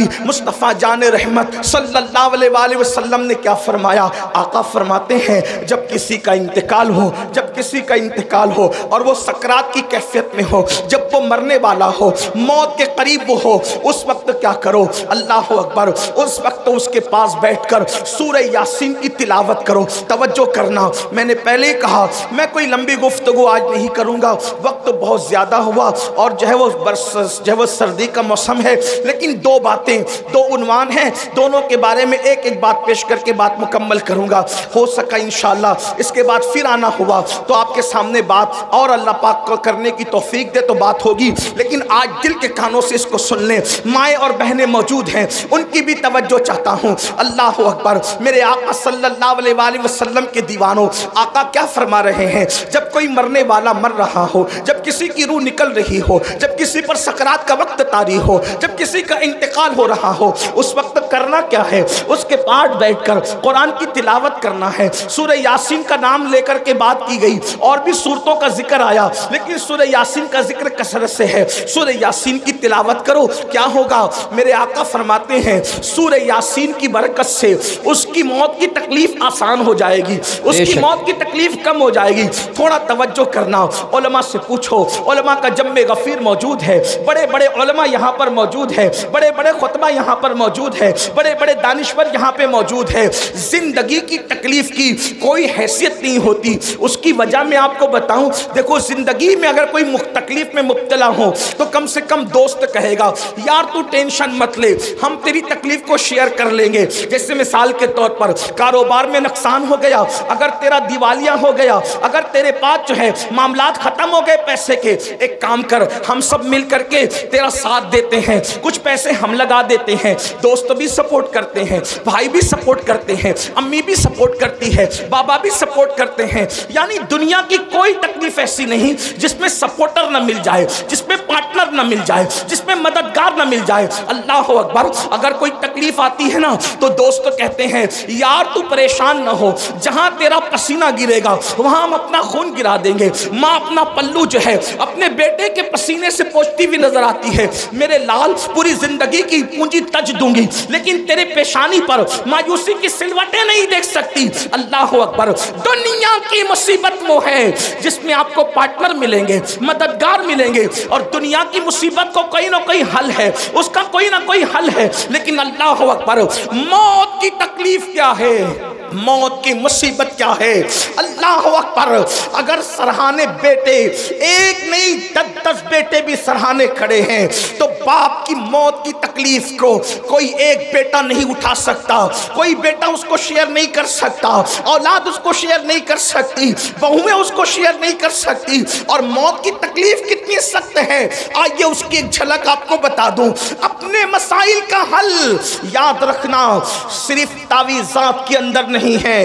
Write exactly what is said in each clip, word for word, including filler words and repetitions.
مصطفیٰ جان رحمت صلی اللہ علیہ وآلہ وسلم نے کیا فرمایا؟ آقا فرماتے ہیں جب کسی کا انتقال ہو جب کسی کا انتقال ہو اور وہ سکرات کی کیفیت میں ہو، جب وہ مرنے والا ہو، موت کے قریب وہ ہو، اس وقت کیا کرو؟ اللہ اکبر، اس وقت اس کے پاس بیٹھ کر سورہ یاسین کی تلاوت کرو۔ توجہ کرنا، میں نے پہلے ہی کہا میں کوئی لمبی گفتگو آج نہیں کروں گا، وقت بہت زیادہ ہوا اور جو ہے وہ برس جو ہے وہ سردی کا موسم ہے، لیکن دو باتیں دو عنوان ہیں، دونوں کے بارے میں ایک ایک بات پیش کر کے بات مکمل کروں گا، ہو سکا انشاءاللہ اس کے بعد پھر آنا ہوا تو آپ کے سامنے بات اور اللہ پاک کو کرنے کی توفیق دے تو بات ہوگی، لیکن آج دل کے کانوں سے اس کو سن لیں۔ مائیں اور بہنیں موجود ہیں، ان کی بھی توجہ چاہتا ہوں۔ اللہ اکبر، میرے آقا صلی اللہ علیہ وآلہ وسلم کے دیوانوں، آقا کیا فرما رہے ہیں؟ جب کوئی مرنے والا مر رہا ہو، جب کسی کی روح نکل رہی ہو، جب کسی پر سکرات کا وقت طاری ہو، جب کسی کا انتقال ہو رہا ہو، اس وقت کرنا کیا ہے؟ اس کے پاس بیٹھ کر قرآن کی تلاوت کرنا ہے۔ سورہ یاسین کا نام لے کر کے بات کی گئی، اور بھی سورتوں کا ذکر آیا، لیکن سورہ یاسین کا ذکر کثرت سے ہے۔ سورہ یاسین کی تلاوت کرو، کیا ہوگا؟ میرے آقا فرماتے ہیں سورہ یاسین کی برکت سے اس کی موت کی تکلیف آسان ہو جائے گی، اس کی موت کی تکلیف کم ہو جائے گی۔ تھوڑا توجہ کرنا، علماء سے پوچھو، علماء کا جمع غفیر موجود ہے، بڑے بڑے علماء یہاں پر موجود ہے، بڑے بڑے خطبہ یہاں پر موجود ہے، بڑے بڑے دانشور یہاں پہ موجود ہے۔ زندگی کی تکلیف کی کوئی حیثیت نہیں ہوتی، اس کی وجہ میں آپ کو بتاؤں، دیکھو زندگی میں اگر کوئی تکلیف میں مبتلا ہو تو کم سے کم دوست کہے گا یار تو ٹینشن مت لے، ہم تیری تکلیف کو شیئر کر لیں گے۔ جیسے مثال کے طور پر کاروبار میں نقصان ہو گیا، اگر تیرا دیوالیہ ہو گیا، اگر تیرے پاس جو ہے معاملات ختم ہو گئے پیسے کے، ایک کام کر، ہم سب مل کر کے تیرا ساتھ دیتے ہیں، کچھ پیسے ہم لگا دیتے ہیں، دوست بھی سپورٹ کرتے ہیں، بھائی بھی سپورٹ کرتے ہیں، امی بھی سپورٹ کرتی ہے، بابا بھی سپورٹ کرتے ہیں۔ یعنی دنیا کی کوئی تکلیف ایسی نہیں جس میں سپورٹر نہ مل جائے، جس میں پارٹنر نہ مل جائے، جس میں مددگار نہ مل جائے۔ اللہ اکبر، اگر کوئی تکلیف آتی ہے نا تو دوست کہتے ہیں یار تو پریشان نہ ہو، جہاں تیرا پسینہ گرے گا وہاں ہم اپنا خون گرا دیں گے۔ ماں اپنا پلو جو ہے اپنے بیٹے کے پسینے سے پوچھتی ہوئی نظر آتی ہے، میرے لال پوری زندگی کی پونجی تج دوں گی لیکن تیرے پیشانی پر مایوسی کی سلوٹیں نہیں دیکھ سکتی۔ اللہ اکبر، دنیا کی مصیبت وہ ہے جس میں آپ کو پارٹنر ملیں گے، مددگار ملیں گے، اور دنیا کی مصیبت کو کوئی نہ کوئی حل ہے، اس کا کوئی نہ کوئی حل ہے، لیکن اللہ اکبر موت کی تکلیف کیا ہے؟ موت کی مصیبت کیا ہے؟ اللہ اکبر، اگر سرہانے بیٹے ایک نہیں دس دس بیٹے بھی سرہانے کھڑے ہیں تو باپ کی موت کی تکلیف کو کوئی ایک بیٹا نہیں اٹھا سکتا، کوئی بیٹا اس کو شیئر نہیں کر سکتا، اولاد اس کو شیئر نہیں کر سکتی، بہویں اس کو شیئر نہیں کر سکتی۔ اور موت کی تکلیف کتنی سخت ہے، آئیے اس کی ایک جھلک آپ کو بتا دوں۔ اپنے مسائل کا حل یاد رکھنا صرف تعویذات کے اندر نہیں ہے،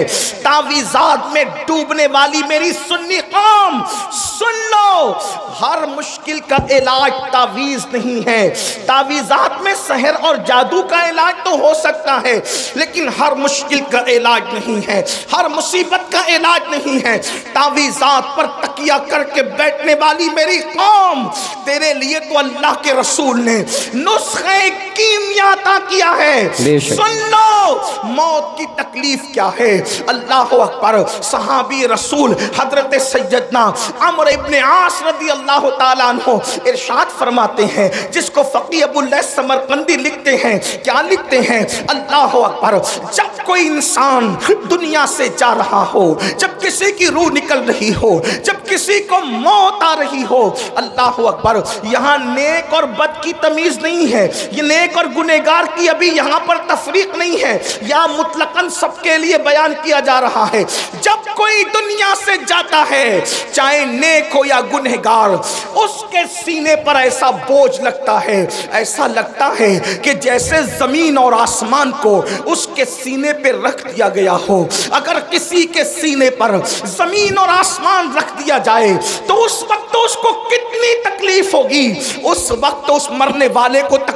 تعویذات میں ڈوبنے والی میری سنی قوم سن لو، ہر مشکل کا علاج تعویذ نہیں ہے۔ تعویذات میں سحر اور جادو کا علاج تو ہو سکتا ہے لیکن ہر مشکل کا علاج نہیں ہے، ہر مصیبت کا علاج نہیں ہے۔ تعویذات پر تکیہ کر کے بیٹھنے والی میری قوم، تیرے لیے تو اللہ کے رسول نے نسخہ کیمیا عطا کیا ہے۔ سن لو موت کی تکلیف کیا ہے۔ اللہ اکبر، صحابی رسول حضرت سیدنا عمرو ابن عاص رضی اللہ تعالیٰ عنہ ارشاد فرماتے ہیں، جس کو فقیہ ابو اللہ سمرقندی لکھتے ہیں، کیا لکھتے ہیں؟ اللہ اکبر، جب کوئی انسان دنیا سے جا رہا ہو، جب کسی کی روح نکل رہی ہو، جب کسی کو موت آ رہی ہو، اللہ اکبر، یہاں نیک اور بد کی تمیز نہیں ہے، یہ نیک اور گنہگار کی ابھی یہاں پر تفریق نہیں ہے، یا مطلقاً سب کے لیے بیان کیا جا رہا ہے۔ جب کوئی دنیا سے جاتا ہے چاہے نیک ہو یا گنہگار، اس کے سینے پر ایسا بوجھ لگتا ہے، ایسا لگتا ہے کہ جیسے زمین اور آسمان کو اس کے سینے پہ رکھ دیا گیا ہو۔ اگر کسی کے سینے پر زمین اور آسمان رکھ دیا جائے تو اس وقت اس کو کتنی تکلیف ہوگی، اس وقت اس مرنے والے کو تکلیف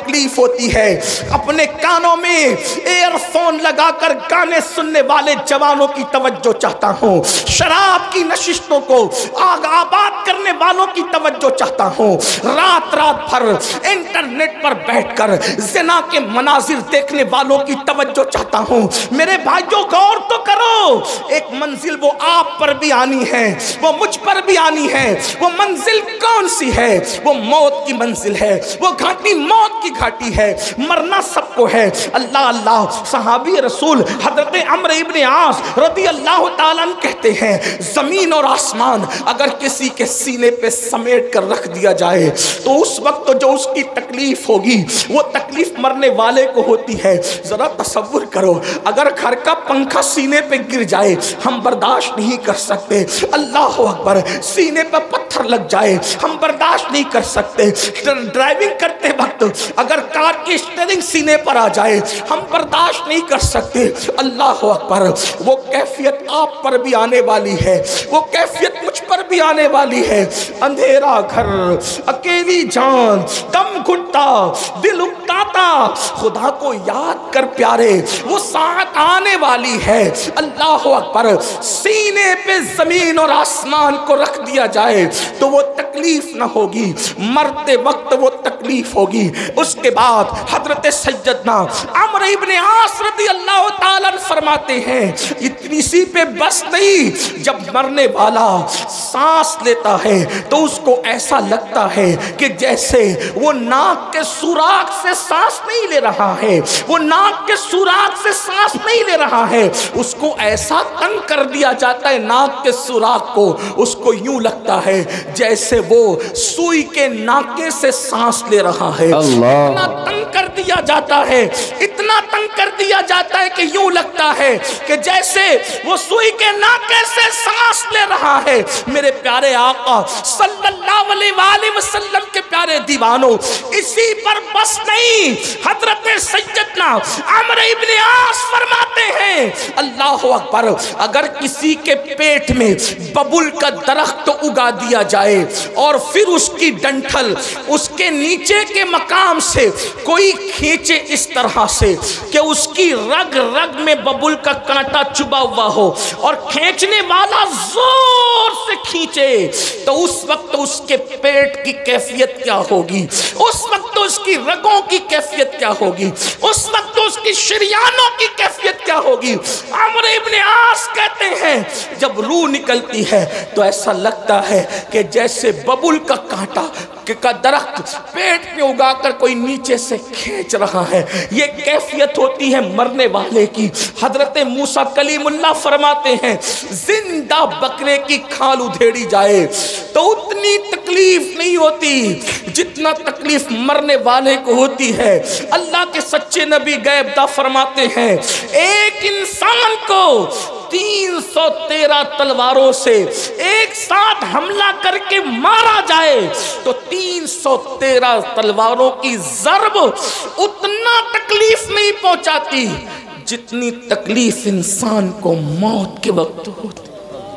تکلیف ہوتی ہے، اپنے کانوں میں ایئر فون لگا کر گانے سننے والے جوانوں کی توجہ چاہتا ہوں، شراب کی نشستوں کو آگ آباد کرنے والوں کی توجہ چاہتا ہوں، رات رات بھر انٹرنیٹ پر بیٹھ کر زنا کے مناظر دیکھنے والوں کی توجہ چاہتا ہوں۔ میرے بھائیوں غور تو کرو، ایک منزل وہ آپ پر بھی آنی ہے، وہ مجھ پر بھی آنی ہے۔ وہ منزل کون سی ہے؟ وہ موت کی منزل ہے، وہ گھاٹی موت کی گھاٹی ہے، مرنا سب کو ہے۔ اللہ اللہ، صحابی رسول حضرت عمرو ابن عاص رضی اللہ تعالیٰ عنہ کہتے ہیں زمین اور آسمان اگر کسی کے سینے پہ سمیٹ کر رکھ دیا جائے تو اس وقت جو اس کی تکلیف ہوگی وہ تکلیف مرنے والے کو ہوتی ہے۔ ذرا تصور کرو، اگر گھر کا پنکھا سینے پہ گر جائے ہم برداشت نہیں کر سکتے، اللہ اکبر، سینے پہ پتھر لگ جائے ہم برداشت نہیں کر سکتے، ڈرائیونگ کرتے وقت اگر کار کی اسٹیئرنگ سینے پر آ جائے ہم برداشت نہیں کر سکتے۔ اللہ اکبر، وہ کیفیت آپ پر بھی آنے والی ہے، وہ کیفیت مجھ پر بھی آنے والی ہے۔ اندھیرا گھر، اکیلی جان، دم گھٹتا، دل اکتاتا، خدا کو یاد کر پیارے، وہ ساتھ آنے والی ہے۔ اللہ اکبر، سینے پہ زمین اور آسمان کو رکھ دیا جائے تو وہ تکلیف نہ ہوگی، مرتے وقت وہ تکلیف ہوگی۔ اس کے بعد حضرت سیدنا عمرو ابن عاص رضی اللہ تعالیٰ فرماتے ہیں اتنی سی پہ بس نہیں، جب مرنے والا سانس لیتا ہے تو اس کو ایسا لگتا ہے کہ جیسے وہ ناک کے سوراخ سے سانس نہیں لے رہا ہے، وہ ناک کے سوراخ سے سانس نہیں لے رہا ہے، اس کو ایسا تنگ کر دیا جاتا ہے ناک کے سوراخ کو، اس کو یوں لگتا ہے جیسے وہ سوئی کے ناکے سے سانس لے رہا ہے۔ اتنا تنگ کر دیا جاتا ہے، اتنا تنگ کر دیا جاتا ہے کہ یوں لگتا ہے کہ جیسے وہ سوئی کے ناکے سے سانس لے رہا ہے۔ میرے پیارے آقا صلی اللہ علیہ وآلہ وسلم کے پیارے دیوانوں، اسی پر بس نہیں، حضرت سیدنا عمرو ابن عاص فرماتے ہیں اللہ اکبر، اگر کسی کے پیٹ میں ببل کا درخت اگا دیا جائے اور پھر اس کی ڈنٹھل اس کے نیچے کے مقام سے کوئی کھینچے اس طرح سے کہ اس کی رگ رگ میں ببل کا کانٹا چبا ہوا ہو اور کھینچنے والا زور سے کھینچے تو اس وقت اس کے پیٹ کی کیفیت کیا ہوگی، اس وقت اس کی رگوں کی کیفیت کیا ہوگی، اس وقت اس کی شریانوں کی کیفیت کیا ہوگی۔ عمرو ابن عاص کہتے ہیں جب روح نکلتی ہے تو ایسا لگتا ہے کہ جیسے ببل کا کانٹا کا درخت پیٹ میں اگا کر کوئی نیچے سے کھینچ رہا ہے، یہ کیفیت ہوتی ہے مرنے والے کی۔ حضرت موسیٰ کلیم اللہ فرماتے ہیں زندہ بکرے کی کھال ادھیڑی جائے تو اتنی تکلیف نہیں ہوتی جتنا تکلیف مرنے والے کو ہوتی ہے۔ اللہ کے سچے نبی غیب داں فرماتے ہیں ایک انسان کو تین سو تیرہ تلواروں سے ایک ساتھ حملہ کر کے مارا جائے تو تین سو تیرہ تلواروں کی ضرب اتنا تکلیف نہیں پہنچاتی جتنی تکلیف انسان کو موت کے وقت ہوتی۔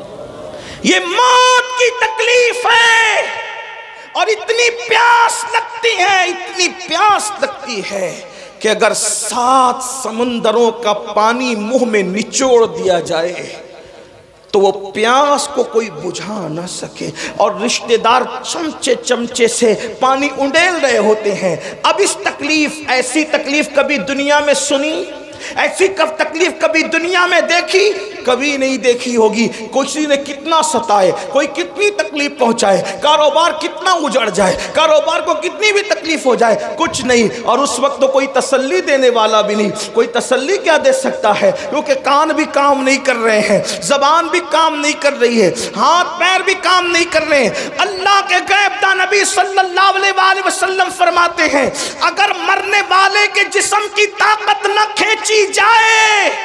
یہ موت کی تکلیف ہے اور اتنی پیاس لگتی ہے، اتنی پیاس لگتی ہے کہ اگر سات سمندروں کا پانی منہ میں نچوڑ دیا جائے تو وہ پیاس کو کوئی بجھا نہ سکے، اور رشتہ دار چمچے چمچے سے پانی انڈیل رہے ہوتے ہیں۔ اب اس تکلیف، ایسی تکلیف کبھی دنیا میں سنی، ایسی کب تکلیف کبھی دنیا میں دیکھی؟ کبھی نہیں دیکھی ہوگی۔ کسی نے کتنا ستائے، کوئی کتنی تکلیف پہنچائے، کاروبار کتنا اجڑ جائے، کاروبار کو کتنی بھی تکلیف ہو جائے، کچھ نہیں، اور اس وقت تو کوئی تسلی دینے والا بھی نہیں۔ کوئی تسلی کیا دے سکتا ہے، کیونکہ کان بھی کام نہیں کر رہے ہیں، زبان بھی کام نہیں کر رہی ہے، ہاتھ پیر بھی کام نہیں کر رہے ہیں۔ اللہ کے غیب داں نبی صلی اللہ علیہ وآلہ وسلم فرماتے ہیں اگر مرنے والے کے جسم کی طاقت نہ کھینچی جائے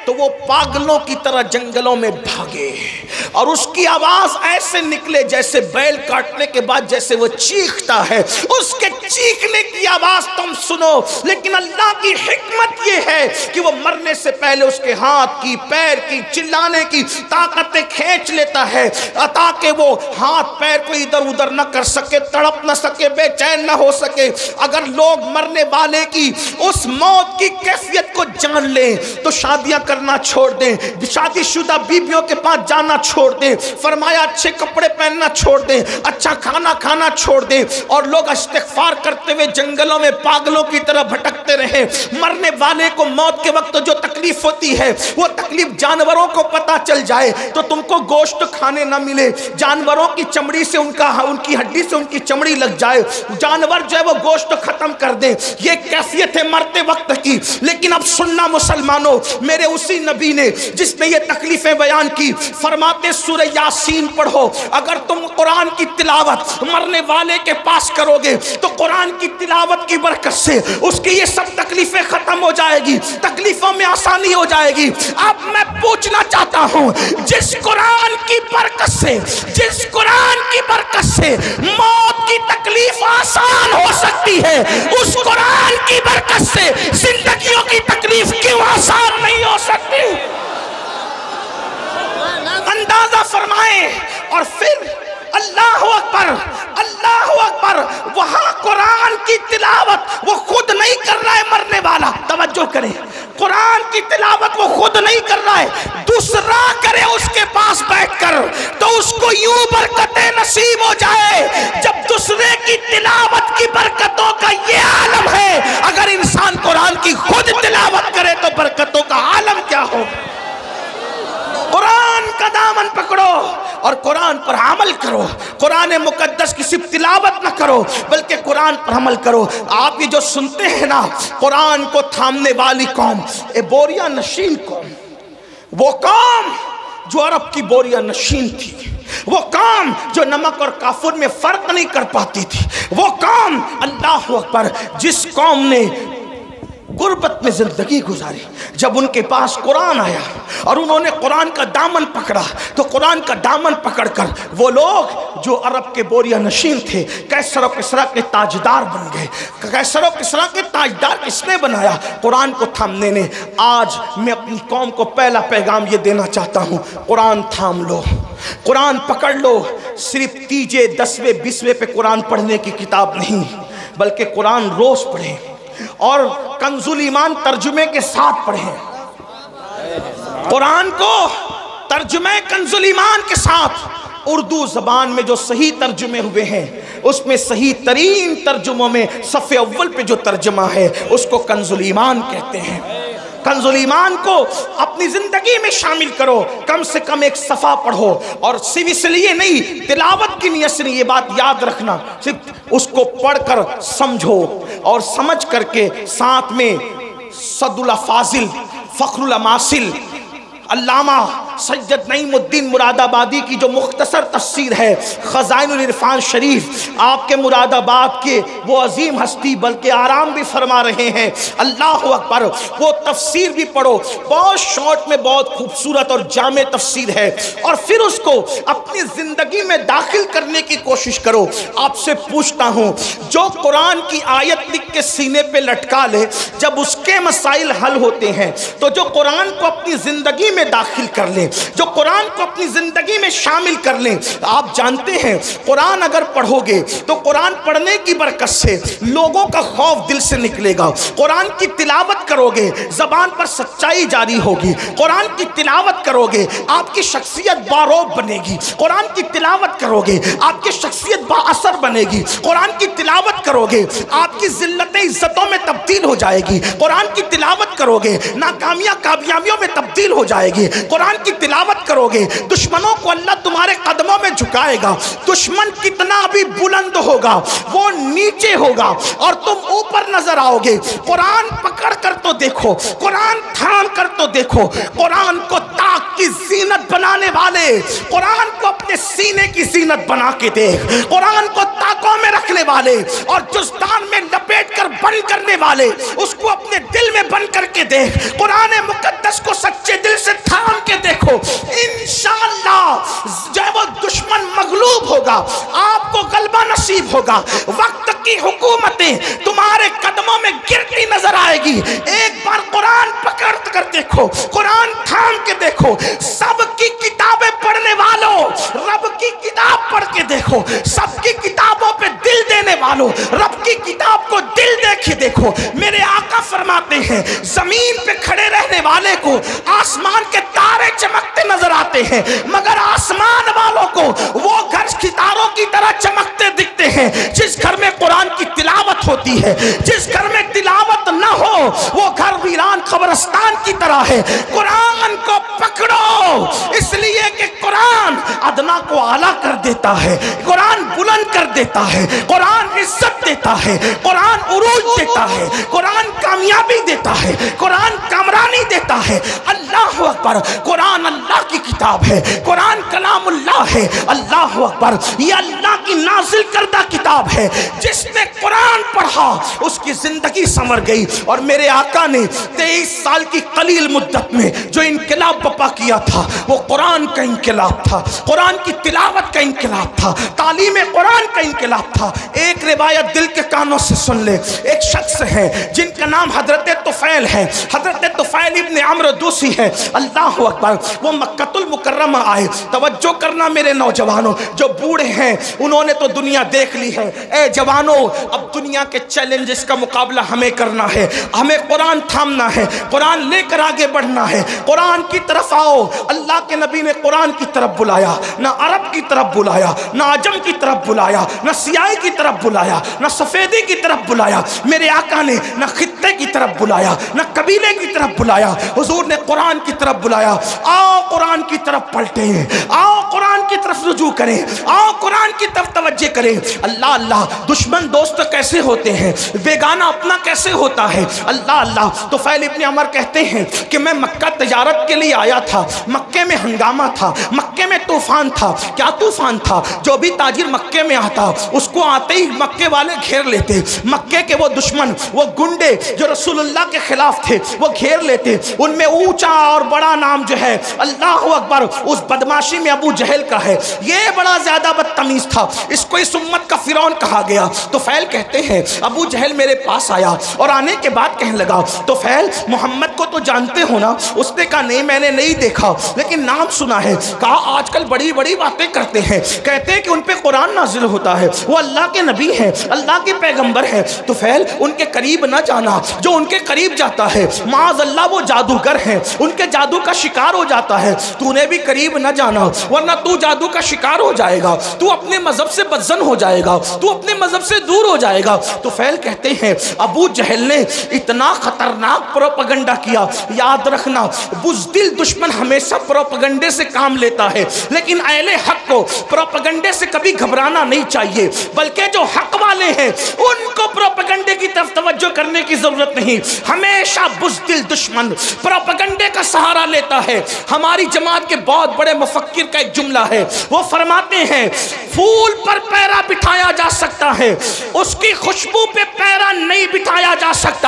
تو وہ پاگلوں کی طرح جنگلوں میں بھاگے اور اس کی آواز ایسے نکلے جیسے بیل کاٹنے کے بعد جیسے وہ چیختا ہے، اس کے چیخنے کی آواز تم سنو۔ لیکن اللہ کی حکمت یہ ہے کہ وہ مرنے سے پہلے اس کے ہاتھ کی، پیر کی، چلانے کی طاقتیں کھینچ لیتا ہے تاکہ وہ ہاتھ پیر کو ادھر ادھر نہ کر سکے، تڑپ نہ سکے، بے چین نہ ہو سکے۔ اگر لوگ مرنے والے کی اس موت کی کیفیت کو جان لیں تو شادیاں کرنا چھوڑ دیں، شادی شدہ بیویوں کے پاس جانا چھوڑ دیں، فرمایا اچھے کپڑے پہننا چھوڑ دیں، اچھا کھانا کھانا چھوڑ دیں، اور لوگ استغفار کرتے ہوئے جنگلوں میں پاگلوں کی طرح بھٹکتے رہیں۔ مرنے والے کو موت کے وقت جو تکلیف ہوتی ہے وہ تکلیف جانوروں کو پتا چل جائے تو تم کو گوشت کھانے نہ ملے، جانوروں کی چمڑی سے ان کا ان کی ہڈی سے ان کی چمڑی لگ جائے، جانور جو ہے وہ گوشت ختم کر دے، یہ کیفیت ہے مرتے وقت کی۔ لیکن اب سننا مسلمانوں، میرے اسی نبی نے جس نے یہ تکلیفیں بیان کی، فرماتے سورہ یاسین پڑھو، اگر تم قرآن کی تلاوت مرنے والے کے پاس کرو گے تو قرآن کی تلاوت کی برکت سے اس کی یہ سب تکلیفیں ختم ہو جائے گی، تکلیفوں میں آسانی ہو جائے گی۔ اب میں پوچھنا چاہتا ہوں، جس قرآن کی برکت سے جس قرآن کی برکت سے موت کی تکلیف آسان ہو سکتی ہے، اس قرآن کی برکت سے زندگیوں کی تکلیف کیوں آسان نہیں ہو سکتی؟ اندازہ فرمائیں۔ اور پھر اللہ اکبر، اللہ اکبر، وہاں قرآن کی تلاوت وہ خود نہیں کر رہا ہے مرنے والا، توجہ کریں، قرآن کی تلاوت وہ خود نہیں کر رہا ہے، دوسرا کرے اس کے پاس بیٹھ کر تو اس کو یوں برکتیں نصیب ہو جائے۔ جب دوسرے کی تلاوت کی برکتوں کا یہ عالم ہے، اگر انسان قرآن کی خود تلاوت کرے تو برکتوں کا عالم کیا ہو۔ قرآن کا دامن پکڑو اور قرآن پر عمل کرو، قرآن مقدس کی صرف تلاوت نہ کرو بلکہ قرآن پر عمل کرو۔ آپ یہ جو سنتے ہیں نا، قرآن کو تھامنے والی قوم، اے بوریا نشین قوم، وہ قوم جو عرب کی بوریا نشین تھی، وہ قوم جو نمک اور کافور میں فرق نہیں کر پاتی تھی، وہ قوم، اللہ اکبر، جس قوم نے غربت میں زندگی گزاری، جب ان کے پاس قرآن آیا اور انہوں نے قرآن کا دامن پکڑا تو قرآن کا دامن پکڑ کر وہ لوگ جو عرب کے بوریا نشین تھے قیصر و کسریٰ کے تاجدار بن گئے۔ قیصر و کسریٰ کے تاجدار کس نے بنایا؟ قرآن کو تھامنے نے۔ آج میں اپنی قوم کو پہلا پیغام یہ دینا چاہتا ہوں، قرآن تھام لو، قرآن پکڑ لو۔ صرف تیجے دسویں بیسویں پہ قرآن پڑھنے کی کتاب نہیں بلکہ قرآن روز پڑھیں اور کنز الایمان ترجمے کے ساتھ پڑھیں، قرآن کو ترجمہ کنز الایمان کے ساتھ، اردو زبان میں جو صحیح ترجمے ہوئے ہیں اس میں صحیح ترین ترجموں میں صفحے اول پہ جو ترجمہ ہے اس کو کنز الایمان کہتے ہیں۔ کنز الایمان کو اپنی زندگی میں شامل کرو، کم سے کم ایک صفحہ پڑھو، اور صرف اس لیے نہیں، تلاوت کی نیت سے نہیں، یہ بات یاد رکھنا، صرف اس کو پڑھ کر سمجھو اور سمجھ کر کے ساتھ میں صد الافاضل، فخر الاماثل، علامہ سید نعیم الدین مراد آبادی کی جو مختصر تفسیر ہے خزائن العرفان شریف، آپ کے مراد آباد کے وہ عظیم ہستی بلکہ آرام بھی فرما رہے ہیں، اللہ اکبر، وہ تفسیر بھی پڑھو، بہت شارٹ میں بہت خوبصورت اور جامع تفسیر ہے، اور پھر اس کو اپنی زندگی میں داخل کرنے کی کوشش کرو۔ آپ سے پوچھتا ہوں، جو قرآن کی آیت لکھ کے سینے پہ لٹکا لے، جب اس کے مسائل حل ہوتے ہیں تو جو قرآن کو اپنی زندگی میں داخل کر لیں، جو قرآن کو اپنی زندگی میں شامل کر لیں، آپ جانتے ہیں قرآن اگر پڑھو گے تو قرآن پڑھنے کی برکت سے لوگوں کا خوف دل سے نکلے گا، قرآن کی تلاوت کرو گے زبان پر سچائی جاری ہوگی، قرآن کی تلاوت کرو گے آپ کی شخصیت باروب بنے گی، قرآن کی تلاوت کرو گے آپ کی شخصیت با اثر بنے گی، قرآن کی تلاوت کرو گے آپ کی ذلتیں عزتوں میں تبدیل ہو جائے گی، قرآن کی تلاوت کرو گے ناکامیاں کامیابیوں میں تبدیل ہو جائے گی، قرآن کی تلاوت کرو گے دشمنوں کو اللہ تمہارے قدموں میں جھکائے گا، دشمن کتنا بھی بلند ہوگا وہ نیچے ہوگا اور تم اوپر نظر آؤ گے۔ قرآن پکڑ کر تو دیکھو، قرآن تھام کر تو دیکھو، قرآن کو تاک آپ کی زینت بنانے والے، قرآن کو اپنے سینے کی زینت بنا کے دیکھ، قرآن کو تاکوں میں رکھنے والے اور جزدان میں لپیٹ کر بند کرنے والے، اس کو اپنے دل میں بند کر کے دیکھ، قرآن مقدس کو سچے دل سے تھام کے دیکھو، انشاءاللہ جب وہ دشمن مغلوب ہوگا آپ کو غلبہ نصیب ہوگا۔ وقت کی حکومتیں تمہارے قدموں میں گرتی نظر آئے گی۔ ایک بار قرآن پکڑ کر دیکھو، قرآن تھام کے دیکھو، سب کی کتابیں پڑھنے والوں رب کی کتاب پڑھ کے دیکھو، سب کی کتابوں پہ دل دینے والوں رب کی کتاب کو دل دیکھے دیکھو۔ میرے آقا فرماتے ہیں زمین پہ کھڑے رہنے والے کو آسمان کے تارے چمکتے نظر آتے ہیں، مگر آسمان والوں کو وہ گھر ستاروں کی طرح چمکتے دکھتے ہیں جس گھر میں قرآن کی تلاوت ہوتی ہے۔ جس گھر میں تلاوت نہ ہو وہ گھر ویران قبرستان کی طرح ہے۔ قرآن کو پکڑو، اس لیے کہ قرآن ادنا کو اعلیٰ کر دیتا ہے، قرآن بلند کر دیتا ہے، قرآن عزت دیتا ہے، قرآن عروج دیتا ہے، قرآن کامیابی دیتا ہے، قرآن کامرانی دیتا ہے۔ اللہ اکبر، قرآن اللہ کی کتاب ہے، قرآن کلام اللہ ہے۔ اللہ اکبر، یہ اللہ کی نازل کردہ کتاب ہے۔ جس نے قرآن پڑھا اس کی زندگی سنور گئی۔ اور میرے آقا نے تیئیس سال کی قلیل مدت میں جو انقلاب بپا کیا تھا وہ قرآن کا انقلاب تھا، قرآن کی تلاوت کا انقلاب تھا، تعلیم قرآن کا انقلاب تھا۔ ایک روایت دل کے کانوں سے سن لے، ایک شخص ہے جن کا نام حضرت طفیل ہے، حضرت طفیل ابن عمرو دوسی ہے۔ اللہ اکبر، وہ مکہ المکرمہ آئے۔ توجہ کرنا میرے نوجوانوں، جو بوڑھے ہیں انہوں نے تو دنیا دیکھ لی ہے، اے جوانوں اب دنیا کے چیلنجز کا مقابلہ ہمیں کرنا ہے، ہمیں قرآن تھامنا ہے، قرآن لے کر آگے بڑھنا ہے۔ قرآن کی طرف آؤ۔ اللہ کے نبی نے قرآن کی طرف بلایا، نہ عرب کی طرف بلایا، نہ عجم کی طرف بلایا، نہ سیاہی کی طرف بلایا، نہ سفیدی کی طرف بلایا۔ میرے آقا نے نہ خطے کی طرف بلایا، نہ قبیلے کی طرف بلایا، حضور نے قرآن کی طرف بلایا۔ آؤ قرآن کی طرف پلٹیں، آؤ قرآن کی طرف رجوع کریں، آؤ قرآن کی طرف توجہ کریں۔ اللہ اللہ، دشمن دوست کیسے ہوتے ہیں، بیگانہ اپنا کیسے ہوتا ہے۔ اللہ اللہ، تو طفیل ابن عمر کہتے ہیں کہ میں مکہ تجارت کے لیے آیا تھا، مکے میں ہنگامہ تھا، مکے میں طوفان تھا۔ کیا طوفان تھا؟ جو بھی تاجر مکے میں آتا اس کو آتے ہی مکے والے گھیر لیتے، مکے کے وہ دشمن، وہ گنڈے جو رسول اللہ کے خلاف تھے وہ گھیر لیتے۔ ان میں اونچا اور بڑا نام جو ہے اللہ اکبر اس بدماشی میں ابو جہل کا ہے۔ یہ بڑا زیادہ بدتمیز تھا، اس کو اس امت کا فرعون کہا گیا۔ طفیل کہتے ہیں ابو جہل میرے پاس آیا اور آنے کے بعد کہنے لگا طفیل محمد کو تو جانتے ہو نا؟ اس نے کہا نہیں میں نے نہیں دیکھا لیکن نام سنا ہے۔ کہا آج کل بڑی بڑی باتیں کرتے ہیں، کہتے ہیں کہ ان پہ قرآن نازل ہوتا ہے، وہ اللہ کے نبی ہیں، اللہ کے پیغمبر ہیں۔ طفیل ان کے قریب نہ جانا، جو ان کے قریب جاتا ہے معاذ اللہ وہ جادوگر ہیں، ان کے جادو کا شکار ہو جاتا ہے۔ تو نے بھی قریب نہ جانا ورنہ تو جادو کا شکار ہو جائے گا، تو اپنے مذہب سے بدزن ہو جائے گا، تو اپنے مذہب سے دور ہو جائے گا۔ طفیل کہتے ہیں ابو جہل نے اتنا خطرناک پروپیگنڈا کیا۔ یاد رکھنا بزدل دشمن ہمیشہ پروپیگنڈے سے کام لیتا ہے، لیکن اہل حق کو پروپیگنڈے سے کبھی گھبرانا نہیں چاہیے، بلکہ جو حق والے ہیں ان کو پروپیگنڈے کی طرف توجہ کرنے کی ضرورت نہیں۔ ہمیشہ بزدل دشمن پروپیگنڈے کا سہارا لیتا ہے۔ ہماری جماعت کے بہت بڑے مفکر کا ایک جملہ ہے، وہ فرماتے ہیں پھول پر پیرا بٹھایا جا سکتا ہے، اس کی خوشبو پہ پیرا نہیں بٹھایا جا سکتا۔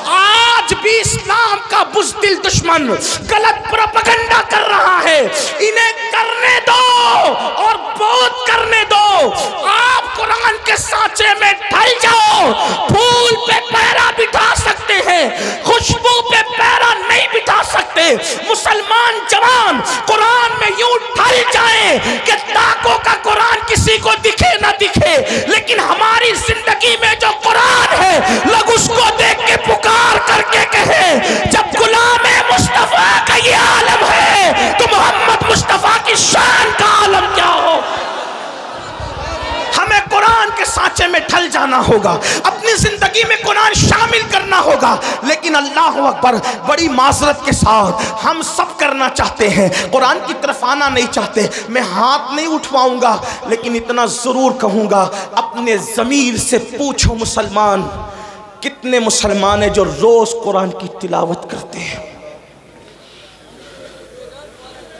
آج بھی اسلام کا بزدل دشمن غلط پروپیگنڈا کر رہا ہے، انہیں کرنے دو اور بہت کرنے دو۔ آپ قرآن کے سانچے میں ڈھل جاؤ، پھول پہ پیرا بٹھا سکتے ہیں، خوشبو پہ پیرا نہیں بٹھا سکتے۔ مسلمان جوان قرآن میں یوں ڈھل جائیں کہ ڈاکوں کا قرآن کسی کو دکھے نہ دکھے، لیکن ہماری زندگی میں جو قرآن ہے لوگ اس کو دیکھ کے پکار کر کے کہیں جب غلام مصطفیٰ کا یہ عالم ہے تو محمد مصطفیٰ کی شان کا عالم کیا ہو۔ ہمیں قرآن کے سانچے میں ڈھل جانا ہوگا، اپنی زندگی میں قرآن شامل کرنا ہوگا، لیکن اللہ اکبر بڑی معذرت کے ساتھ ہم سب کرنا چاہتے ہیں، قرآن کی طرف آنا نہیں چاہتے۔ میں ہاتھ نہیں اٹھواؤں گا لیکن اتنا ضرور کہوں گا اپنے ضمیر سے پوچھو مسلمان کتنے مسلمان ہیں جو روز قرآن کی تلاوت کرتے ہیں؟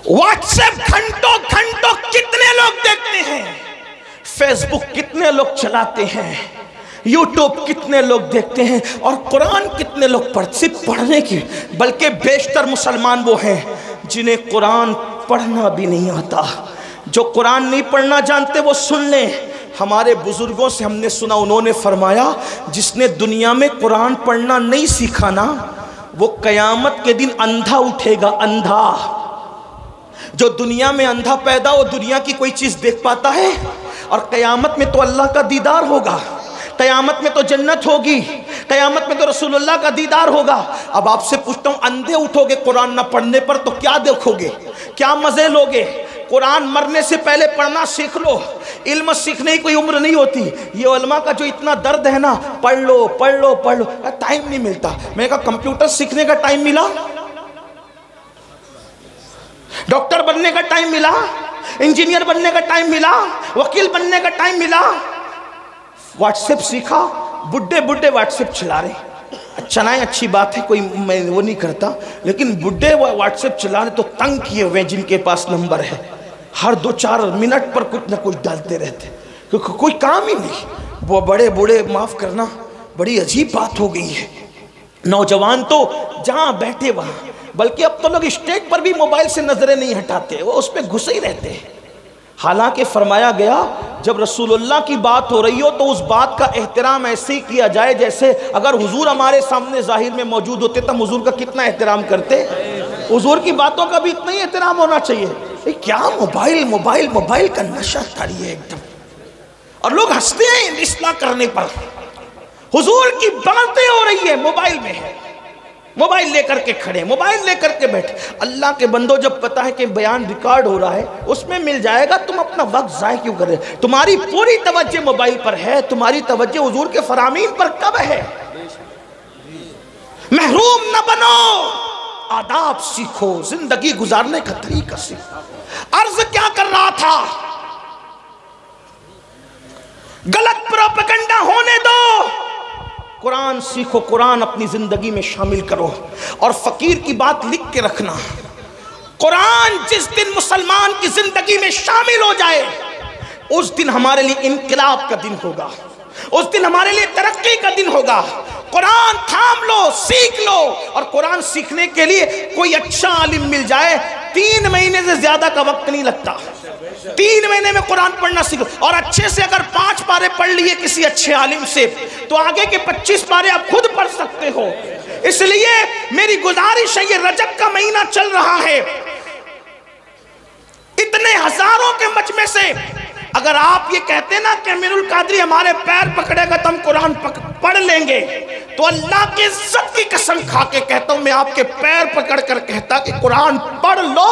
واٹس ایپ گھنٹوں گھنٹوں کتنے لوگ دیکھتے ہیں، فیس بک کتنے لوگ چلاتے ہیں، یوٹیوب کتنے لوگ دیکھتے ہیں، اور قرآن کتنے لوگ پڑھتے، صرف پڑھنے کی، بلکہ بیشتر مسلمان وہ ہیں جنہیں قرآن پڑھنا بھی نہیں آتا۔ جو قرآن نہیں پڑھنا جانتے وہ سن لیں، ہمارے بزرگوں سے ہم نے سنا، انہوں نے فرمایا جس نے دنیا میں قرآن پڑھنا نہیں سیکھا نا، وہ قیامت کے دن اندھا اٹھے گا، اندھا۔ جو دنیا میں اندھا پیدا ہو، دنیا کی کوئی چیز دیکھ پاتا ہے؟ اور قیامت میں تو اللہ کا دیدار ہوگا، قیامت میں تو جنت ہوگی، قیامت میں تو رسول اللہ کا دیدار ہوگا۔ اب آپ سے پوچھتا ہوں، اندھے اٹھو گے قرآن نہ پڑھنے پر تو کیا دیکھو گے، کیا مزے لوگے؟ قرآن مرنے سے پہلے پڑھنا سیکھ لو، علم سیکھنے کی کوئی عمر نہیں ہوتی۔ یہ علماء کا جو اتنا درد ہے نا، پڑھ لو پڑھ لو پڑھ لو، ٹائم نہیں ملتا۔ میں نے کہا کمپیوٹر سیکھنے کا ٹائم ملا، ڈاکٹر بننے کا ٹائم ملا، انجینئر بننے کا ٹائم ملا، وکیل بننے کا ٹائم ملا، واٹس ایپ سیکھا، بڈھے بڈھے واٹس ایپ چلا رہے۔ چلائیں، اچھی بات ہے، کوئی میں وہ نہیں کرتا، لیکن بڈھے واٹس ایپ چلا رہے تو تنگ کیے ہوئے جن کے پاس نمبر ہے، ہر دو چار منٹ پر کچھ نہ کچھ ڈالتے رہتے، کیونکہ کوئی کام ہی نہیں۔ وہ بڑے بوڑھے، معاف کرنا، بڑی عجیب بات ہو گئی ہے۔ نوجوان تو جہاں بیٹھے وہاں، بلکہ اب تو لوگ اسٹیج پر بھی موبائل سے نظریں نہیں ہٹاتے، وہ اس پہ گھسے ہی رہتے ہیں۔ حالانکہ فرمایا گیا جب رسول اللہ کی بات ہو رہی ہو تو اس بات کا احترام ایسے ہی کیا جائے جیسے اگر حضور ہمارے سامنے ظاہر میں موجود ہوتے تو حضور کا کتنا احترام کرتے۔ حضور کی باتوں کا بھی اتنا ہی احترام ہونا چاہیے۔ کیا موبائل موبائل موبائل کا نشہ چڑھی ہے ایک دم، اور لوگ ہنستے ہیں اصلاح کرنے پر۔ حضور کی باتیں ہو رہی ہے، موبائل میں ہے، موبائل لے کر کے کھڑے، موبائل لے کر کے بیٹھے۔ اللہ کے بندو، جب پتہ ہے کہ بیان ریکارڈ ہو رہا ہے، اس میں مل جائے گا، تم اپنا وقت ضائع کیوں کر رہے؟ تمہاری پوری توجہ موبائل پر ہے، تمہاری توجہ حضور کے فرامین پر کب ہے؟ محروم نہ بنو، آداب سیکھو، زندگی گزارنے کا طریقہ سیکھو۔ عرض کیا کر رہا تھا؟ غلط پروپیگنڈا ہونے دو، قرآن سیکھو، قرآن اپنی زندگی میں شامل کرو۔ اور فقیر کی بات لکھ کے رکھنا، قرآن جس دن مسلمان کی زندگی میں شامل ہو جائے، اس دن ہمارے لیے انقلاب کا دن ہوگا، اس دن ہمارے لیے ترقی کا دن ہوگا۔ قرآن تھام لو، سیکھ لو، اور قرآن سیکھنے کے لیے کوئی اچھا عالم مل جائے، تین مہینے سے زیادہ کا وقت نہیں لگتا، تین مہینے میں قرآن پڑھنا سیکھو۔ اور اچھے سے اگر پانچ پارے پڑھ لیے کسی اچھے عالم سے تو آگے کے پچیس پارے آپ خود پڑھ سکتے ہو۔ اس لیے میری گزارش ہے، یہ رجب کا مہینہ چل رہا ہے، اتنے ہزاروں کے مجمع سے اگر آپ یہ کہتے نا کہ امین القادری ہمارے پیر پکڑے گا تو ہم قرآن پڑھ لیں گے، تو اللہ کی عزت کی قسم کھا کے کہتا ہوں، میں آپ کے پیر پکڑ کر کہتا کہ قرآن پڑھ لو۔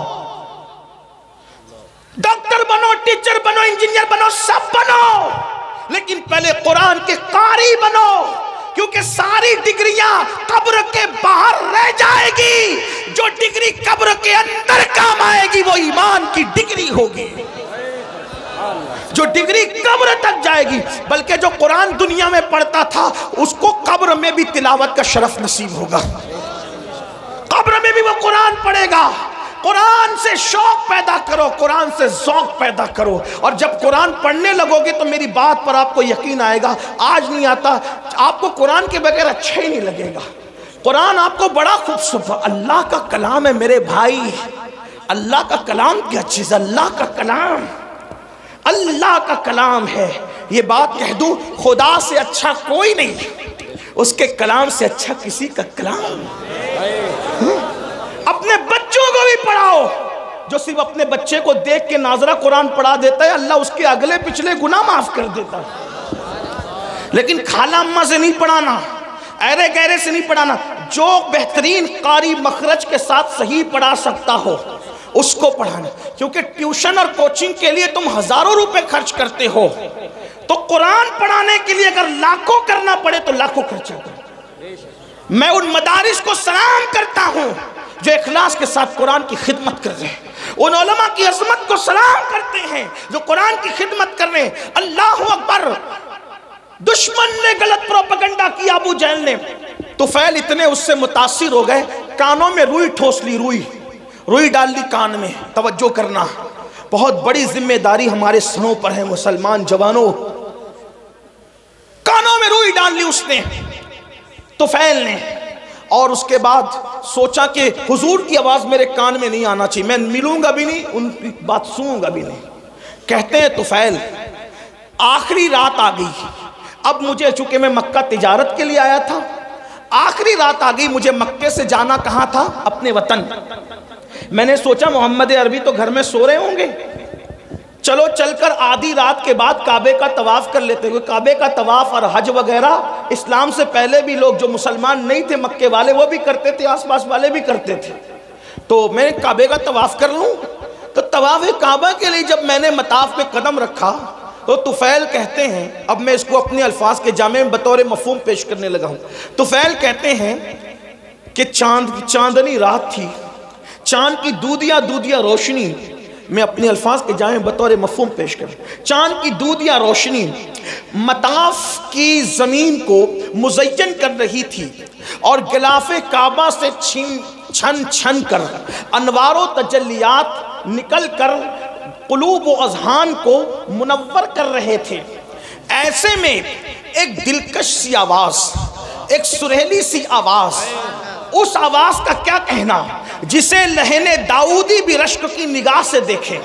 ڈاکٹر بنو، ٹیچر بنو، انجینئر بنو، سب بنو، لیکن پہلے قرآن کے قاری بنو، کیونکہ ساری ڈگریاں قبر کے باہر رہ جائے گی، جو ڈگری قبر کے اندر کام آئے گی وہ ایمان کی ڈگری ہوگی، جو ڈگری قبر تک جائے گی۔ بلکہ جو قرآن دنیا میں پڑھتا تھا اس کو قبر میں بھی تلاوت کا شرف نصیب ہوگا، قبر میں بھی وہ قرآن پڑھے گا۔ قرآن سے شوق پیدا کرو، قرآن سے ذوق پیدا کرو، اور جب قرآن پڑھنے لگو گے تو میری بات پر آپ کو یقین آئے گا۔ آج نہیں آتا، آپ کو قرآن کے بغیر اچھا ہی نہیں لگے گا۔ قرآن آپ کو بڑا خوبصورت، اللہ کا کلام ہے میرے بھائی، اللہ کا کلام کیا چیز، اللہ کا کلام، اللہ کا کلام ہے۔ یہ بات کہہ دوں، خدا سے اچھا کوئی نہیں، اس کے کلام سے اچھا کسی کا کلام۔ اپنے بچوں کو بھی پڑھاؤ، جو صرف اپنے بچے کو دیکھ کے ناظرہ قرآن پڑھا دیتا ہے، اللہ اس کے اگلے پچھلے گناہ معاف کر دیتا ہے۔ لیکن خالہ اماں سے نہیں پڑھانا، ایرے گہرے سے نہیں پڑھانا، جو بہترین قاری مخرج کے ساتھ صحیح پڑھا سکتا ہو اس کو پڑھانا، کیونکہ ٹیوشن اور کوچنگ کے لیے تم ہزاروں روپے خرچ کرتے ہو، تو قرآن پڑھانے کے لیے اگر لاکھوں کرنا پڑے تو لاکھوں خرچہ کرو۔ میں ان مدارس کو سلام کرتا ہوں جو اخلاص کے ساتھ قرآن کی خدمت کر رہے ہیں، ان علماء کی عظمت کو سلام کرتے ہیں جو قرآن کی خدمت کر رہے ہیں۔ اللہ اکبر! دشمن نے غلط پروپیگنڈا کیا، ابو جہل نے، طفیل اتنے اس سے متاثر ہو گئے، کانوں میں روئی ٹھوس لی، روئی، روئی ڈال لی کان میں، توجہ کرنا، بہت بڑی ذمہ داری ہمارے سروں پر ہے مسلمان جوانوں. کانوں میں روئی ڈال لی اس نے، طفیل نے، اور اس کے بعد سوچا کہ حضور کی آواز میرے کان میں نہیں آنا چاہیے، میں ملوں گا بھی نہیں، ان کی بات سنوں گا بھی نہیں. کہتے ہیں طفیل آخری رات آ گئی، اب مجھے چونکہ میں مکہ تجارت کے لیے آیا تھا، آخری رات آ گئی، مجھے مکے سے جانا کہاں تھا؟ اپنے وطن. میں نے سوچا محمد عربی تو گھر میں سو رہے ہوں گے، چلو چل کر آدھی رات کے بعد کعبے کا طواف کر لیتے ہوئے. کعبے کا طواف اور حج وغیرہ اسلام سے پہلے بھی لوگ جو مسلمان نہیں تھے مکے والے وہ بھی کرتے تھے، آس پاس والے بھی کرتے تھے. تو میں کعبے کا طواف کر لوں. تو طواف کعبہ کے لیے جب میں نے مطاف پہ قدم رکھا تو طفیل کہتے ہیں، اب میں اس کو اپنے الفاظ کے جامع میں بطور مفہوم پیش کرنے لگا ہوں. طفیل کہتے ہیں کہ چاند چاندنی رات تھی، چاند کی دودیا دودیا روشنی، میں اپنے الفاظ کے جائیں بطور مفہوم پیش کریں، چاند کی دودیا روشنی مطاف کی زمین کو مزین کر رہی تھی اور غلاف کعبہ سے چھن چھن چھن کر انوار و تجلیات نکل کر قلوب و اذہان کو منور کر رہے تھے. ایسے میں ایک دلکش سی آواز، ایک سریلی سی آواز، اس آواز کا کیا کہنا جسے لہن داؤدی بھی رشک کی نگاہ سے دیکھے.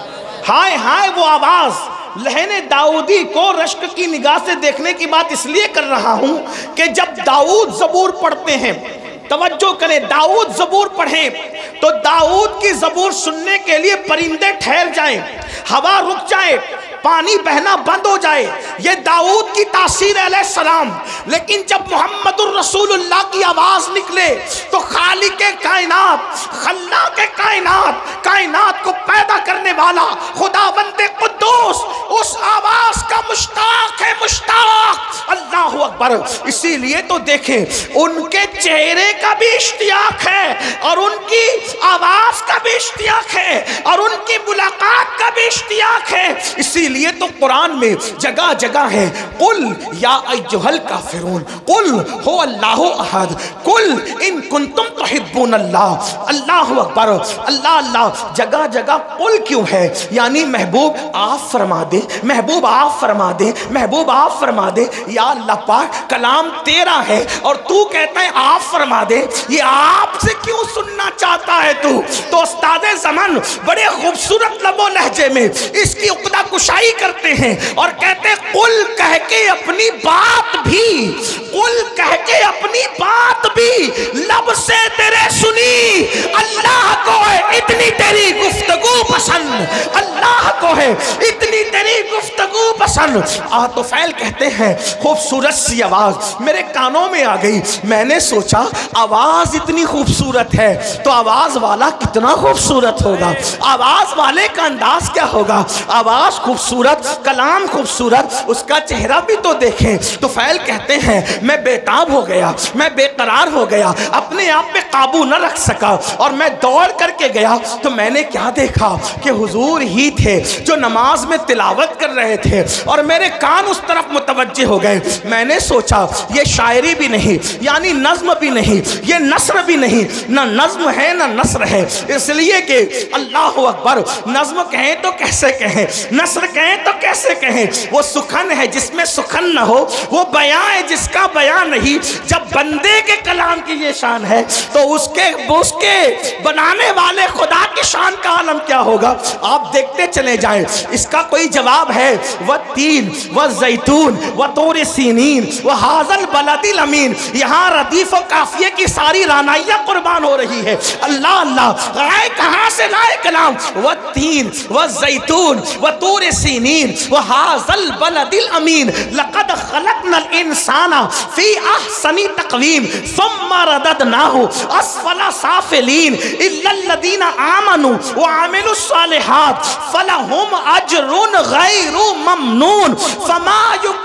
ہائے ہائے وہ آواز، لہن داؤدی کو رشک کی نگاہ سے دیکھنے کی بات اس لیے کر رہا ہوں کہ جب داؤد زبور پڑھتے ہیں، توجہ کریں، داؤد زبور پڑھیں تو داؤد کی زبور سننے کے لیے پرندے ٹھہر جائیں، ہوا رک جائے، پانی بہنا بند ہو جائے، یہ داؤد کی تاثیر علیہ السلام. لیکن جب محمد الرسول اللہ کی آواز نکلے تو خالق کائنات، خلاق کائنات، کائنات کو پیدا کرنے والا خداوند قدوس اس آواز کا مشتاق ہے، مشتاق. اللہ اکبر. اسی لیے تو دیکھیں ان کے چہرے کا بھی اشتیاق ہے اور ان کی آواز کا بھی اشتیاق ہے اور ان کی ملاقات کا بھی اشتیاق ہے. اسی لیے تو قرآن میں جگہ جگہ ہے، قل یا ایھا الکافرون، قل هو اللہ احد، قل ان کنتم تحبون اللہ. اللہ اکبر، اللہ اللہ. جگہ جگہ قل کیوں ہے؟ یعنی محبوب آپ فرما دے، محبوب آپ فرما دے، محبوب آپ فرما دے. یا اللہ پاک کلام تیرا ہے اور تو کہتا ہے آپ فرما دے، یہ آپ سے کیوں سننا چاہتا ہے تو؟ تو استاد زمان بڑے خوبصورت لب و لہجے میں اس کی عقدہ کشائی کرتے ہیں اور کہتے ہیں قل کہہ کے اپنی بات بھی، قل کہہ کے اپنی بات بھی لب سے تیرے سنی. اللہ کو ہے اتنی تیری گفتگو پسند، اللہ کو ہے اتنی تیری گفتگو پسند. طفیل کہتے ہیں خوبصورت سی آواز میرے کانوں میں آ گئی. میں نے سوچا آواز اتنی خوبصورت ہے تو آواز والا کتنا خوبصورت ہوگا، آواز والے کا انداز کیا ہوگا. آواز خوبصورت، کلام خوبصورت، اس کا چہرہ بھی تو دیکھیں. طفیل کہتے ہیں میں بےتاب ہو گیا، میں بے قرار ہو گیا، اپنے آپ پہ قابو نہ رکھ سکا اور میں دوڑ کر کے گیا تو میں نے کیا دیکھا کہ حضور ہی تھے جو نماز میں تلاوت کر رہے تھے اور میرے کان اس طرف متوجہ ہو گئے. میں نے سوچا یہ شاعری بھی نہیں، یعنی نظم بھی نہیں، یہ نثر بھی نہیں، نہ نظم ہے نہ نثر ہے. اس لیے کہ اللہ اکبر، نظم کہیں تو کیسے کہیں، نثر کہیں تو کیسے کہیں. وہ سخن ہے جس میں سخن نہ ہو، وہ بیان ہے جس کا بیان نہیں. جب بندے کے کلام کی یہ شان ہے تو اس کے اس کے بنانے والے خدا کی شان کا عالم کیا ہوگا. آپ دیکھتے چلے جائیں، اس کا کوئی جواب ہے. والتین والزیتون وطور سینین وہذا البلد الامین. یہاں ردیف و قافیے کی ساری رانائیاں قربان ہو رہی ہے. اللہ اللہ، آئے کہاں سے لائے کلام. والتین والزیتون وطور سینین وہذا البلد الامین لقد خلقنا الانسان فی احسن تقویم ثم رددناہ اسفل سافلین الا الذین آمنوا وعملوا الصالحات فلہم اجر غیر ممنون فما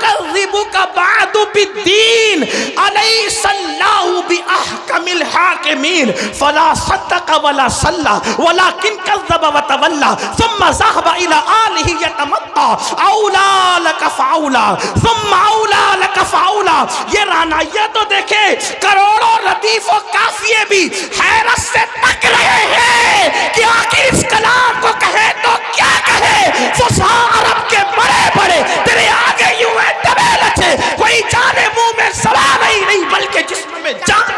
یکذبک بعد بالدین الیس اللہ باحکم الحاکمین. فلا صدق ولا صلی ولکن کذب وتولی ثم ذهب الى آلہ یتمطى اولا لک فاولا ثم اولا لک فاولا. یہ رانائیہ تو دیکھیں، کروڑوں ردیف و قافیے بھی حیرت سے تک رہے ہیں کہ آخر اس کلام کو کہے تو کیا کہے؟ فصحا عرب کے بڑے بڑے تیرے آگے یوں ہے دبے لچے، کوئی جانے منہ میں زبان ہی نہیں بلکہ جسم میں جان۔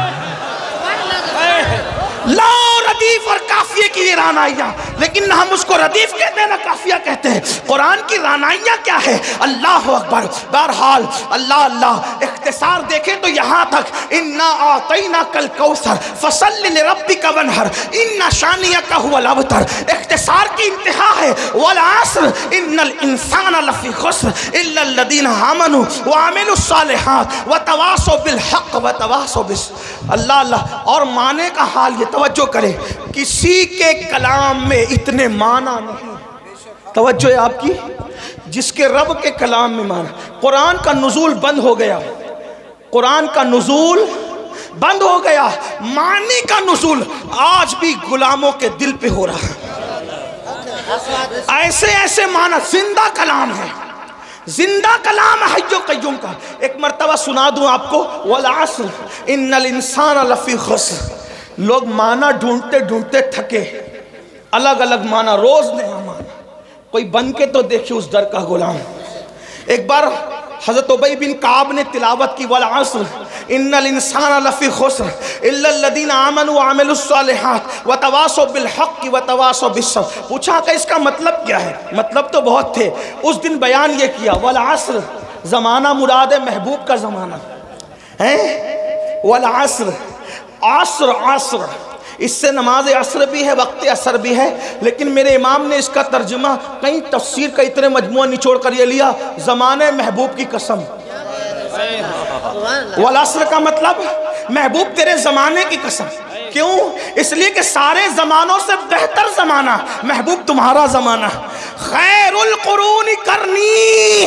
لا ردیف اور قافیے کی یہ رانائیاں، لیکن نہ ہم اس کو ردیف کہتے ہیں نہ قافیہ کہتے ہیں۔ قرآن کی رانائیاں کیا ہے؟ اللہ اکبر۔ بہرحال اللہ اللہ اختصار دیکھیں تو یہاں تک انا اعطیناک الکوثر فصل لربک وانحر ان شانئک هو الابتر۔ اختصار کی انتہا ہے والعصر ان الانسان لفی خسر الا الذین آمنوا وعملوا الصالحات وتواصوا بالحق وتواصوا بالصبر۔ اللہ اللہ۔ اور معنی کا حال یہ، توجہ کریں، کسی کے کلام میں اتنے معنی نہیں، توجہ ہے آپ کی، جس کے رب کے کلام میں معنی۔ قرآن کا نزول بند ہو گیا، قرآن کا نزول بند ہو گیا، معنی کا نزول آج بھی غلاموں کے دل پہ ہو رہا ہے۔ ایسے ایسے معنی، زندہ کلام ہے، زندہ کلام ہے حی و قیوم کا۔ ایک مرتبہ سنا دوں آپ کو، والعصر ان الانسان لفی خسر۔ لوگ معنی ڈھونڈتے ڈھونڈتے تھکے، الگ الگ معنی، روز نیا معنی، کوئی بن کے تو دیکھیں اس در کا غلام۔ ایک بار حضرت ابی بن کعب نے تلاوت کی والعصر ان الانسان لفی خسر الا الذین آمنوا وعملوا الصالحات وتواصوا بالحق وتواصوا بالصبر۔ پوچھا کہ اس کا مطلب کیا ہے؟ مطلب تو بہت تھے، اس دن بیان یہ کیا والعصر، زمانہ مراد ہے محبوب کا زمانہ ہے، والعصر عصر عصر، اس سے نماز عصر بھی ہے، وقت عصر بھی ہے، لیکن میرے امام نے اس کا ترجمہ کئی تفسیر کا اتنے مجموعہ نچوڑ کر یہ لیا، زمانے محبوب کی قسم۔ والعصر کا مطلب محبوب تیرے زمانے کی قسم۔ کیوں؟ اس لیے کہ سارے زمانوں سے بہتر زمانہ محبوب تمہارا زمانہ۔ خیر القرون کرنی،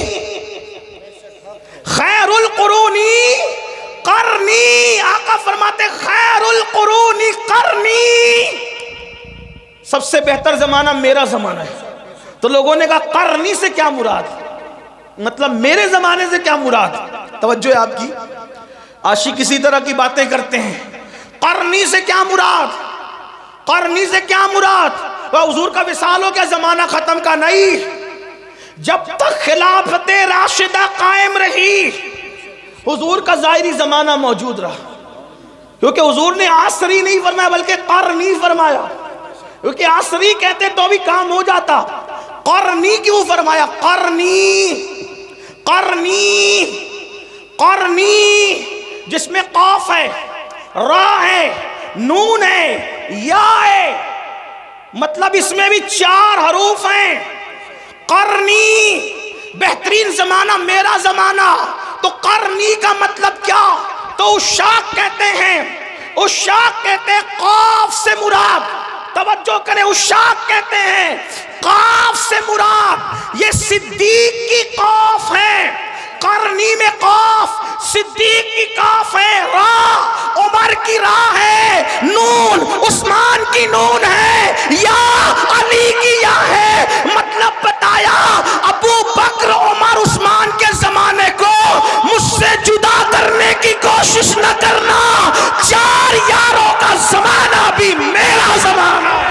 خیر القرون کرنی، آقا فرماتے خیر القرون کرنی، سب سے بہتر زمانہ میرا زمانہ ہے۔ تو لوگوں نے کہا کرنی سے کیا مراد؟ مطلب میرے زمانے سے کیا مراد؟ توجہ ہے آپ کی، عاشق کسی طرح کی باتیں کرتے ہیں۔ کرنی سے کیا مراد؟ کرنی سے کیا مراد؟ وہ حضور کا وصال ہو گیا، زمانہ ختم کا نہیں، جب تک خلافت راشدہ قائم رہی حضور کا ظاہری زمانہ موجود رہا، کیونکہ حضور نے عصری نہیں فرمایا بلکہ قرنی فرمایا، کیونکہ عصری کہتے تو بھی کام ہو جاتا، قرنی کیوں فرمایا؟ قرنی قرنی قرنی، جس میں قاف ہے، را ہے، نون ہے، یا ہے، مطلب اس میں بھی چار حروف ہیں۔ قرنی، بہترین زمانہ میرا زمانہ۔ تو قرنی کا مطلب کیا؟ تو عشاق کہتے ہیں، عشاق کہتے ہیں قاف سے مراد، توجہ کریں، عشاق کہتے ہیں قاف سے مراد یہ صدیق کی قاف ہے، قرنی میں قاف، صدیق کی قاف ہے، را عمر کی را ہے، نون عثمان کی نون ہے، یا علی کی یا ہے۔ مطلب بتایا ابو بکر عمر عثمان کے زمانے کو مجھ سے جدا کرنے کی کوشش نہ کرنا، چار یاروں کا زمانہ بھی میرا زمانہ ہے۔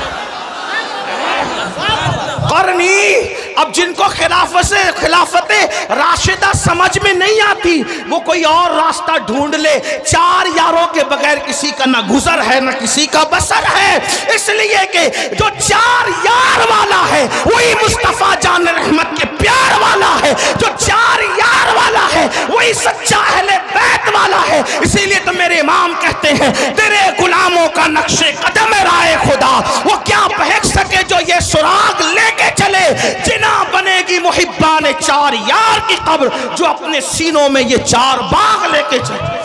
قرنی، اب جن کو خلافت سے خلافت راشدہ سمجھ میں نہیں آتی وہ کوئی اور راستہ ڈھونڈ لے، چار یاروں کے بغیر کسی کا نہ گزر ہے نہ کسی کا بسر ہے، اس لیے کہ جو چار یار والا ہے وہی مصطفیٰ جان رحمت کے پیار والا ہے، جو چار یار والا ہے وہی سچا اہل بیت والا ہے۔ اسی لیے تو میرے امام کہتے ہیں تیرے غلاموں کا نقش قدم رائے خدا وہ کیا بہک سکے جو یہ سراغ لے کے چلے، جنا بنے گی محبان چار یار کی قبر جو اپنے سینوں میں یہ چار باغ لے کے چلے۔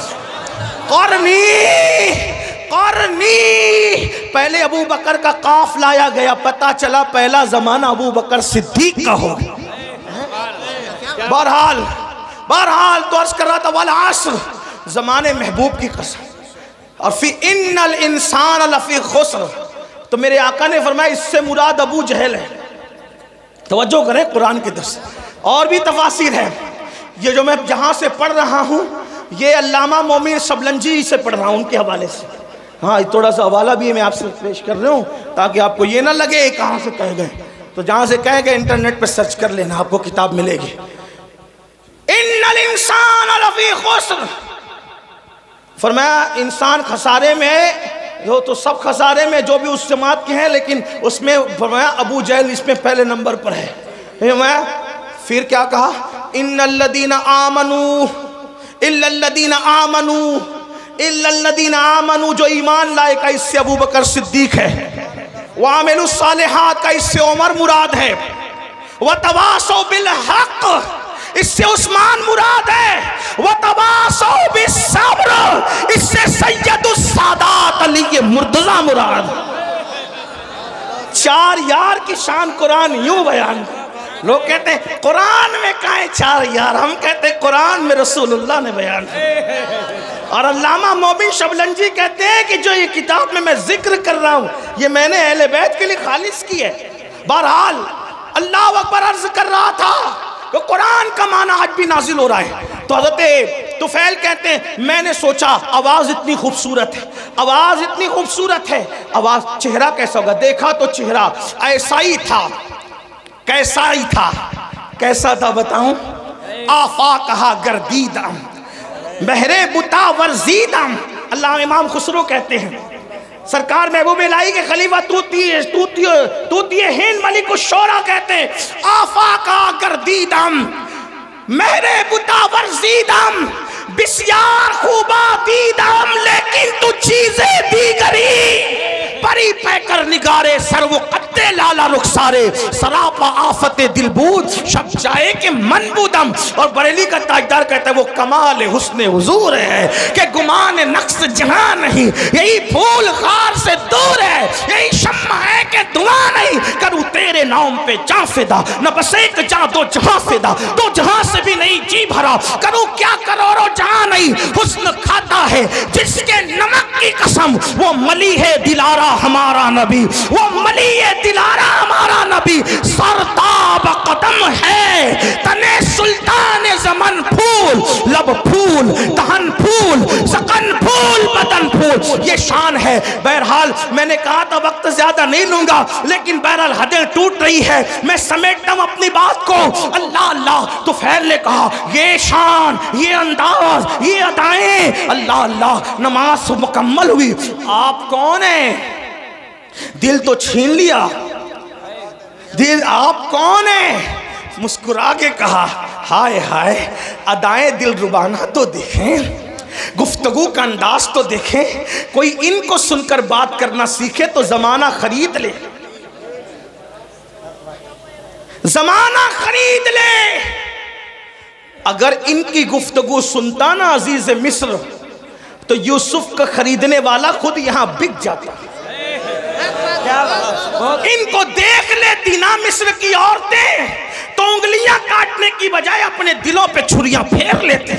قرنی قرنی، پہلے ابو بکر کا قاف لایا گیا، پتا چلا پہلا زمانہ ابو بکر صدیق کا ہو گیا۔ بہرحال بہرحال تو عرض کر رہا تھا والعصر، زمانے محبوب کی قسم، اور فی ان الانسان لفی خسر، تو میرے آقا نے فرمایا اس سے مراد ابو جہل ہے۔ توجہ کریں قرآن کی درس، اور بھی تفاسیر ہے، یہ جو میں جہاں سے پڑھ رہا ہوں یہ علامہ مومن سبلنجی سے پڑھ رہا ہوں، ان کے حوالے سے ہاں تھوڑا سا حوالہ بھی میں آپ سے پیش کر رہا ہوں تاکہ آپ کو یہ نہ لگے کہاں سے کہہ گئے، تو جہاں سے کہہ گئے انٹرنیٹ پہ سرچ کر لینا، آپ کو کتاب ملے گی۔ ان الانسان لفی خسر، فرمایا انسان خسارے میں، جو تو سب خسارے میں جو بھی اس جماعت کے ہیں، لیکن اس میں فرمایا ابو جہل اس میں پہلے نمبر پر ہے۔ پھر کیا کہا؟ ان الذین آمنوا الا الذین آمنوا الا الذین آمنوا، جو ایمان لائے کا اس سے ابو بکر صدیق ہے، وعملوا الصالحات کا اس سے عمر مراد ہے، وتواصوا بالحق اس سے عثمان مراد ہے، وتواصوا بالصبر اس سے سید السادات علی مرتضی مراد۔ چار یار کی شان قرآن یوں بیان، لوگ کہتے ہیں قرآن میں کہاں چار یار، ہم کہتے ہیں قرآن میں رسول اللہ نے بیان ہے۔ اور علامہ مومن شبلنجی کہتے ہیں کہ جو یہ کتاب میں میں ذکر کر رہا ہوں یہ میں نے اہل بیت کے لیے خالص کی ہے۔ بہرحال اللہ اکبر عرض کر رہا تھا کہ قرآن کا معنی آج بھی نازل ہو رہا ہے، تو حضرت طفیل کہتے ہیں میں نے سوچا آواز اتنی خوبصورت ہے، آواز اتنی خوبصورت ہے، آواز چہرہ کیسا ہوگا؟ دیکھا تو چہرہ ایسا ہی تھا، کیسا ہی تھا، کیسا تھا بتاؤں؟ آفاقہا گردیدم بہرے بتا ورزیدم۔ اللہ امام خسرو کہتے ہیں سرکار محبوب الہی کے خلیفہ توتی ہند ملک الشورى کہتے ہیں آفاقہا گردیدم مہرے بتا ورزیدم بسیار خوبا دیدم لیکن تو چیزیں دیگری پری پیکر نگارے سر و قد لالا رخسارے سراپا آفت دل بود شب جائے کہ من بودم۔ اور بریلی کا تاجدار کہتا ہے وہ کمال حسن حضور ہے کہ گمان نقص جہاں نہیں، یہی پھول خار سے دور ہے، یہی شمع ہے کہ دعا نہیں، کروں تیرے نام پہ جاں فدا نہ بس ایک جاں دو جہاں فدا، دو جہاں سے بھی نہیں جی بھرا، کروں کیا کروڑوں جہاں نہیں، حسن کھاتا ہے جس کے نمک کی قسم، وہ ملی ہے دلارا ہمارا نبی، وہ ملی ہے دلارا ہمارا نبی، سرتاب قدم ہے تنے سلطان زمن پھول، لب پھول دہن پھول سکن پھول بدن پھول، یہ شان ہے۔ بہرحال میں نے کہا تھا وقت زیادہ نہیں لوں گا، لیکن بہرحال حدیں ٹوٹ رہی ہے، میں سمیٹتا ہوں اپنی بات کو۔ اللہ اللہ طفیل نے کہا یہ شان، یہ انداز، یہ ادائیں، اللہ اللہ نماز مکمل ہوئی۔ آپ کون ہیں؟ دل تو چھین لیا، دل آپ کون ہیں؟ مسکرا کے کہا ہائے ہائے ادائیں دل ربانہ تو دیکھیں، گفتگو کا انداز تو دیکھیں، کوئی ان کو سن کر بات کرنا سیکھے تو زمانہ خرید لے، زمانہ خرید لے۔ اگر ان کی گفتگو سنتا نا عزیز مصر تو یوسف کا خریدنے والا خود یہاں بک جاتا۔ ان کو دیکھ لیتی نا مصر کی عورتیں تو انگلیاں کاٹنے کی بجائے اپنے دلوں پہ چھریاں پھیر لیتے۔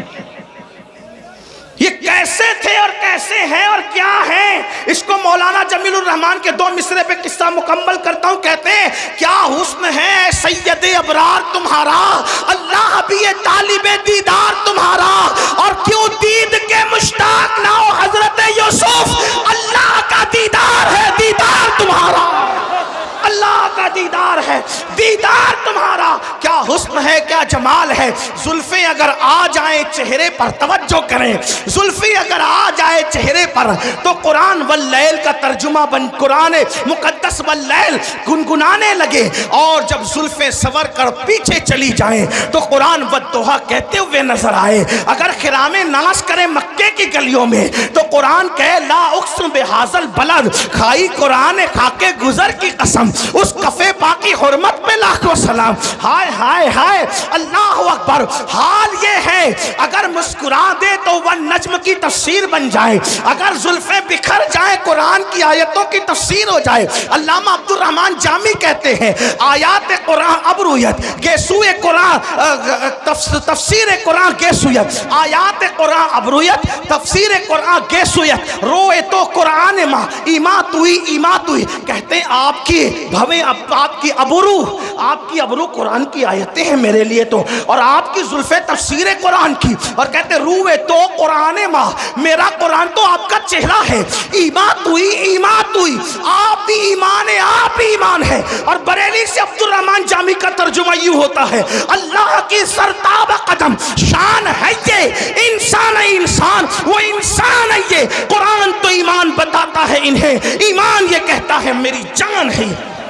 یہ کیسے تھے اور کیسے ہیں اور کیا ہیں، اس کو مولانا جمیل الرحمن کے دو مصرے پہ قصہ مکمل کرتا ہوں۔ کہتے ہیں کیا حسن ہے سید ابرار تمہارا، اللہ بھی یہ طالب دیدار تمہارا، اور کیوں دید کے مشتاق نہ ہو حضرت یوسف، اللہ کا دیدار ہے دیدار تمہارا، اللہ کا دیدار ہے دیدار تمہارا۔ کیا حسن ہے کیا جمال ہے، زلفیں اگر آ جائیں چہرے پر، توجہ کریں، زلفیں اگر آ جائے چہرے پر تو قرآن واللیل کا ترجمہ بن قرآن مقدس واللیل گنگنانے لگے، اور جب زلفیں سور کر پیچھے چلی جائیں تو قرآن والضحیٰ کہتے ہوئے نظر آئے۔ اگر خرام ناز کریں مکے کی گلیوں میں تو قرآن کہے لا اقسم بہذل بلد، کھائی قرآن کھا کے گزر کی قسم، اس کفے پاکی حرمت پہ لاکھوں سلام۔ ہائے ہائے ہائے اللہ اکبر۔ حال یہ ہے اگر مسکرا دے تو ون نجم کی تفسیر بن جائے، اگر زلفیں بکھر جائیں قرآن کی آیتوں کی تفسیر ہو جائے۔ علامہ عبد الرحمن جامی کہتے ہیں آیات قرآن ابرویت گیسوئے قرآن تفسیر قرآن گیسویت، آیات قرآن ابرویت تفسیر قرآن گیسویت، روئے تو قرآن ماں ایمات ہوئی ایمات ہوئی۔ کہتے ہیں آپ کی بھویں آپ کی ابرو آپ کی ابرو قرآن کی آیتیں ہیں میرے لیے تو، اور آپ کی زلفیں تفسیر قرآن کی، اور کہتے روئے تو قرآن ماں، میرا قرآن تو آپ کا چہرہ ہے، ایمان ہوئی ایمان ہوئی، آپ بھی ایمان ہے، آپ بھی ایمان ہے۔ اور بریلی سے عبد الرحمن جامی کا ترجمہ یوں ہوتا ہے، اللہ کی سرتاب قدم شان ہے یہ، انسان ہے انسان، وہ انسان ہے یہ۔ قرآن تو ایمان بتاتا ہے انہیں، ایمان یہ کہتا ہے میری جان ہے۔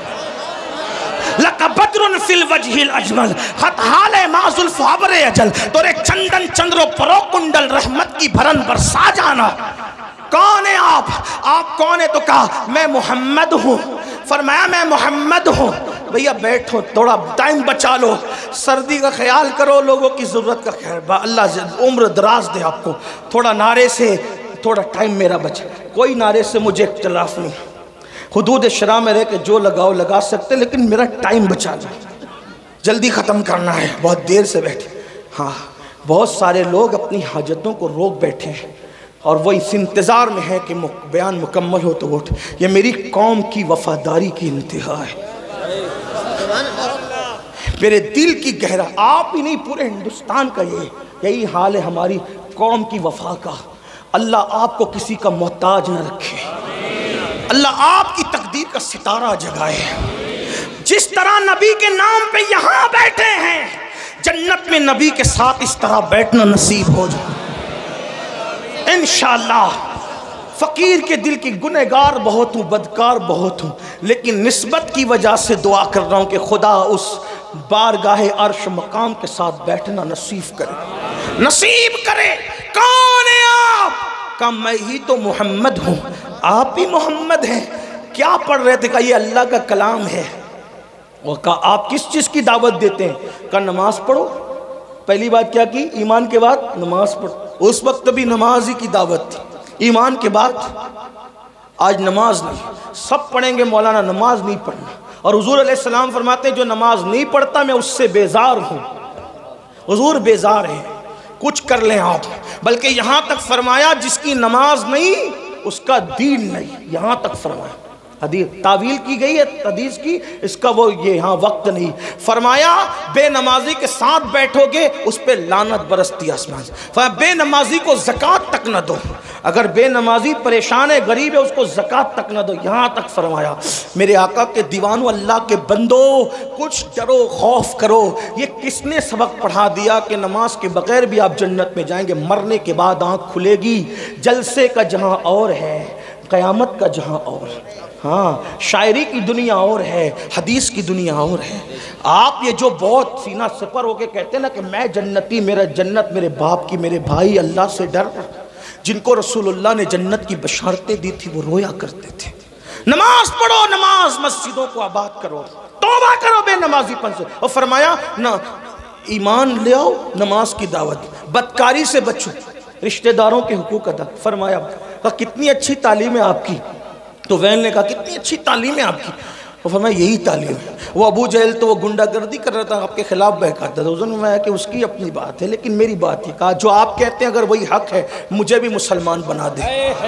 لَكَ بَدْرٌ فِي الْوَجْهِ الْأَجْمَلِ خطحال معذل فابر اجل، تورے چندن چندرو پرو کنڈل رحمت کی بھرن برسا جانا۔ کون ہے آپ؟ آپ کون ہے؟ تو کہا میں محمد ہوں۔ فرمایا میں محمد ہوں۔ بھئیہ بیٹھو، تھوڑا ٹائم بچا لو، سردی کا خیال کرو، لوگوں کی ضرورت کا خیال، اللہ عمر دراز دے آپ کو۔ تھوڑا نعرے سے، تھوڑا ٹائم میرا بچے، کوئی نعرے سے مجھے اختلاف نہیں، حدود شرع میں رہ کے جو لگاؤ لگا سکتے، لیکن میرا ٹائم بچا لو، جلدی ختم کرنا ہے، بہت دیر سے بیٹھے۔ ہاں بہت سارے لوگ اپنی حاجتوں کو روک بیٹھے ہیں اور وہ اس انتظار میں ہے کہ بیان مکمل ہو تو ووٹ۔ یہ میری قوم کی وفاداری کی انتہا ہے، میرے دل کی گہرا، آپ ہی نہیں پورے ہندوستان کا یہی یہی حال ہے ہماری قوم کی وفا کا۔ اللہ آپ کو کسی کا محتاج نہ رکھے، اللہ آپ کی تقدیر کا ستارہ جگائے۔ جس طرح نبی کے نام پہ یہاں بیٹھے ہیں، جنت میں نبی کے ساتھ اس طرح بیٹھنا نصیب ہو جائے انشاءاللہ۔ فقیر کے دل کی گنہگار بہت ہوں، بدکار بہت ہوں، لیکن نسبت کی وجہ سے دعا کر رہا ہوں کہ خدا اس بارگاہ عرش مقام کے ساتھ بیٹھنا نصیب کرے، نصیب کرے۔ کون ہے آپ؟ کہا میں ہی تو محمد ہوں۔ آپ بھی محمد ہیں؟ کیا پڑھ رہے تھے؟ کہا یہ اللہ کا کلام ہے۔ وہ کہا آپ کس چیز کی دعوت دیتے ہیں؟ کہا نماز پڑھو۔ پہلی بات کیا کی؟ ایمان کے بعد نماز پڑھو۔ اس وقت بھی نماز ہی کی دعوت تھی، ایمان کے بعد آج نماز نہیں۔ سب پڑھیں گے مولانا نماز نہیں پڑھنا، اور حضور علیہ السلام فرماتے ہیں جو نماز نہیں پڑھتا میں اس سے بیزار ہوں۔ حضور بیزار ہیں، کچھ کر لیں آپ، بلکہ یہاں تک فرمایا جس کی نماز نہیں اس کا دین نہیں، یہاں تک فرمایا۔ حدیث تعویل کی گئی ہے حدیث کی، اس کا وہ یہ ہاں وقت نہیں۔ فرمایا بے نمازی کے ساتھ بیٹھو گے اس پہ لعنت برستی آسمان سے۔ فرمایا بے نمازی کو زکوٰۃ تک نہ دو، اگر بے نمازی پریشان ہے غریب ہے اس کو زکوٰۃ تک نہ دو، یہاں تک فرمایا۔ میرے آقا کے دیوانوں، اللہ کے بندو، کچھ ڈرو، خوف کرو۔ یہ کس نے سبق پڑھا دیا کہ نماز کے بغیر بھی آپ جنت میں جائیں گے؟ مرنے کے بعد آنکھ کھلے گی، جلسے کا جہاں اور ہے، قیامت کا جہاں اور ہے۔ ہاں شاعری کی دنیا اور ہے، حدیث کی دنیا اور ہے۔ آپ یہ جو بہت سینہ سپر ہو کے کہتے ہیں نا کہ میں جنتی، میرا جنت میرے باپ کی، میرے بھائی اللہ سے ڈر، جن کو رسول اللہ نے جنت کی بشارتیں دی تھی وہ رویا کرتے تھے۔ نماز پڑھو، نماز مسجدوں کو آباد کرو، توبہ کرو بے نمازی پن سے۔ اور فرمایا نہ ایمان لے آؤ، نماز کی دعوت، بدکاری سے بچو، رشتہ داروں کے حقوق ادا۔ فرمایا کہا کتنی اچھی تعلیم ہے آپ کی؟ تو ویل نے کہا کتنی اچھی تعلیم ہے آپ کی؟ وہ فرمایا یہی تعلیم ہے۔ وہ ابو جہل تو وہ گنڈا گردی کر رہا تھا، آپ کے خلاف بہکاتا تھا، حضور نے فرمایا کہ اس کی اپنی بات ہے، لیکن میری بات ہے، کہا جو آپ کہتے ہیں اگر وہی حق ہے مجھے بھی مسلمان بنا دے۔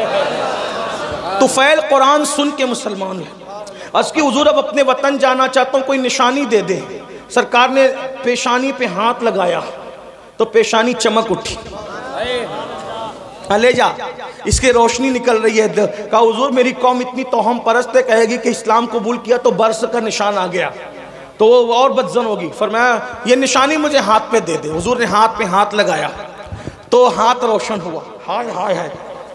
تو فیل قرآن سن کے مسلمان ہے۔ اس کی حضور اب اپنے وطن جانا چاہتا ہوں، کوئی نشانی دے دے۔ سرکار نے پیشانی پہ ہاتھ لگایا تو پیشانی چمک اٹھی، لے جا، اس کی روشنی نکل رہی ہے۔ کہا حضور میری قوم اتنی توہم پرست ہے، کہے گی کہ اسلام قبول کیا تو برس کا نشان آ گیا تو وہ اور بدزن ہوگی۔ فرمایا یہ نشانی مجھے ہاتھ پہ دے دے۔ حضور نے ہاتھ پہ ہاتھ لگایا تو ہاتھ روشن ہوا۔ ہائے ہائے ہائے،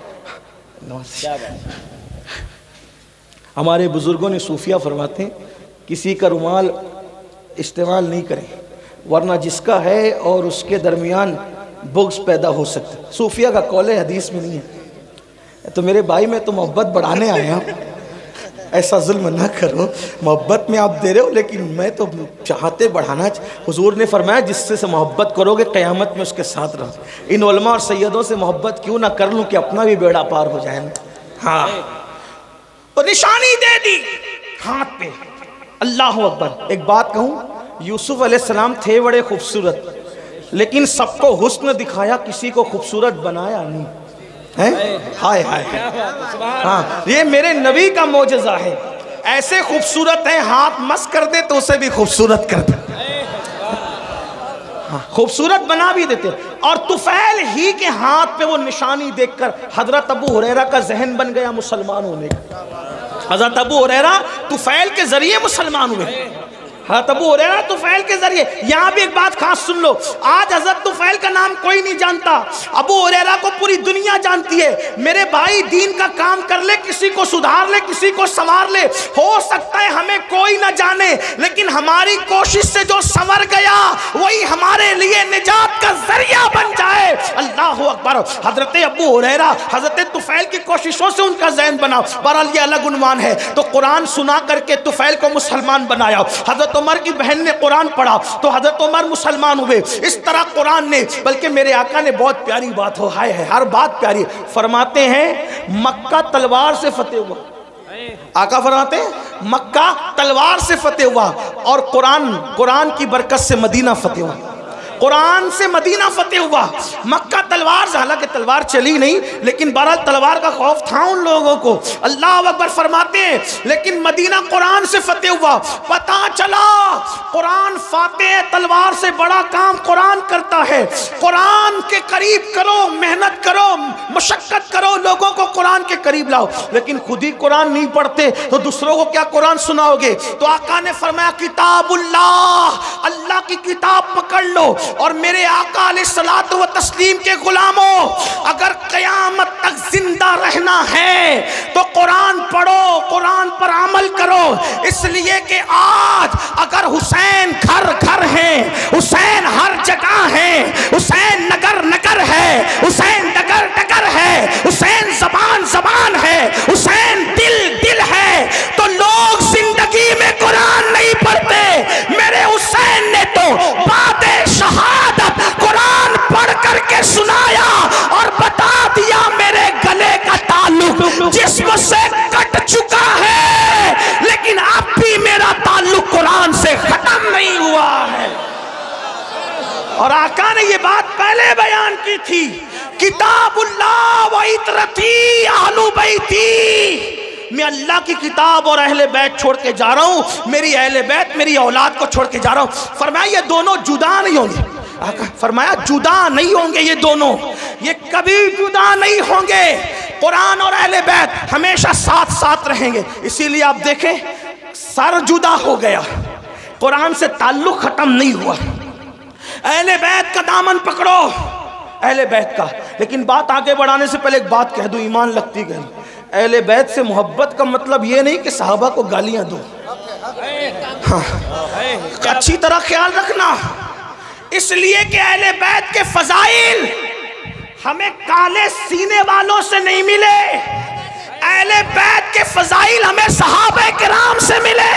ہمارے بزرگوں نے صوفیہ فرماتے ہیں کسی کا رومال استعمال نہیں کریں، ورنہ جس کا ہے اور اس کے درمیان بغض پیدا ہو سکتا ہے۔ صوفیہ کا قول ہے، حدیث میں نہیں ہے۔ تو میرے بھائی میں تو محبت بڑھانے آئے ہیں، ایسا ظلم نہ کرو، محبت میں آپ دے رہے ہو لیکن میں تو چاہتے بڑھانا۔ حضور نے فرمایا جس سے محبت کرو گے قیامت میں اس کے ساتھ رہو۔ ان علماء اور سیدوں سے محبت کیوں نہ کر لوں کہ اپنا بھی بیڑا پار ہو جائے نا۔ ہاں تو نشانی دے دی ہاتھ پہ، اللہ اکبر۔ ایک بات کہوں، یوسف علیہ السلام تھے بڑے خوبصورت، لیکن سب کو حسن دکھایا، کسی کو خوبصورت بنایا نہیں۔ ہائے ہائے، ہاں یہ میرے نبی کا معجزہ ہے۔ ایسے خوبصورت ہیں ہاتھ مس کر دے تو اسے بھی خوبصورت کر دے، خوبصورت بنا بھی دیتے۔ اور طفیل ہی کے ہاتھ پہ وہ نشانی دیکھ کر حضرت ابو ہریرہ کا ذہن بن گیا مسلمان ہونے کا. حضرت ابو ہریرہ طفیل کے ذریعے مسلمان ہوئے. حضرت ابو ہریرہ طفیل کے ذریعے. یہاں بھی ایک بات خاص سن لو, آج حضرت طفیل کا نام کوئی نہیں جانتا, ابو ہریرہ کو پوری دنیا جانتی ہے. میرے بھائی دین کا کام کر لے, کسی کو سدھار لے, کسی کو سنوار لے, ہو سکتا ہے ہمیں کوئی نہ جانے, لیکن ہماری کوشش سے جو سنور گیا وہی ہمارے لیے نجات کا ذریعہ بن جائے. اللہ اکبر. حضرت ابو ہریرہ حضرت طفیل کی کوششوں سے ان کا ذہن بنا. بہرحال یہ الگ عنوان ہے. تو قرآن سنا کر کے طفیل کو مسلمان بنایا. حضرت عمر کی بہن نے قرآن پڑھا تو حضرت عمر مسلمان ہوئے. اس طرح قرآن نے, بلکہ میرے آقا نے بہت پیاری بات ہو, ہائے ہے ہر بات پیاری, فرماتے ہیں مکہ تلوار سے فتح ہوا. آقا فرماتے ہیں مکہ تلوار سے فتح ہوا, اور قرآن قرآن کی برکت سے مدینہ فتح ہوا. قرآن سے مدینہ فتح ہوا. مکہ تلوار سے, حالانکہ تلوار چلی نہیں, لیکن بہرحال تلوار کا خوف تھا ان لوگوں کو. اللہ اکبر فرماتے ہیں لیکن مدینہ قرآن سے فتح ہوا. پتہ چلا قرآن فاتح تلوار سے بڑا کام قرآن کرتا ہے. قرآن کے قریب کرو, محنت کرو, مشقت کرو, لوگوں کو قرآن کے قریب لاؤ. لیکن خود ہی قرآن نہیں پڑھتے تو دوسروں کو کیا قرآن سناؤ گے؟ تو آقا نے فرمایا کتاب اللہ, اللہ کی کتاب پکڑ لو. اور میرے آقا علیہ الصلوۃ و تسلیم کے غلاموں, اگر قیامت تک زندہ رہنا ہے تو قرآن پڑھو, قرآن پر عمل کرو. اس لیے کہ آج اگر حسین گھر گھر ہیں, حسین ہر جگہ ہیں, حسین نگر نگر ہے, حسین ڈگر ڈگر ہے, حسین زبان زبان ہے, حسین دل دل ہے, تو لوگ زندگی میں قرآن نہیں پڑھتے. میرے حسین نے تو بعد شہادت قرآن پڑھ کر کے سنایا اور بتا دیا میرے گلے کا تعلق جسم سے کٹ چکا ہے, لیکن اب بھی میرا تعلق قرآن سے ختم نہیں ہوا ہے. اور آقا نے یہ بات پہلے بیان کی تھی, کتاب اللہ و عطرتی اہل بیتی, میں اللہ کی کتاب اور اہل بیت چھوڑ کے جا رہا ہوں, میری اہل بیت میری اولاد کو چھوڑ کے جا رہا ہوں. فرمایا یہ دونوں جدا نہیں ہوں گے. فرمایا جدا نہیں ہوں گے یہ دونوں, یہ کبھی جدا نہیں ہوں گے. قرآن اور اہل بیت ہمیشہ ساتھ ساتھ رہیں گے. اسی لیے آپ دیکھیں سر جدا ہو گیا, قرآن سے تعلق ختم نہیں ہوا. اہل بیت کا دامن پکڑو, اہل بیت کا. لیکن بات آگے بڑھانے سے پہلے ایک بات کہہ دوں, ایمان لگتی گئی. اہل بیت سے محبت کا مطلب یہ نہیں کہ صحابہ کو گالیاں دو, ہاں اچھی طرح خیال رکھنا. اس لیے کہ اہل بیت کے فضائل ہمیں کالے سینے والوں سے نہیں ملے, اہل بیت کے فضائل ہمیں صحابہ کرام سے ملے.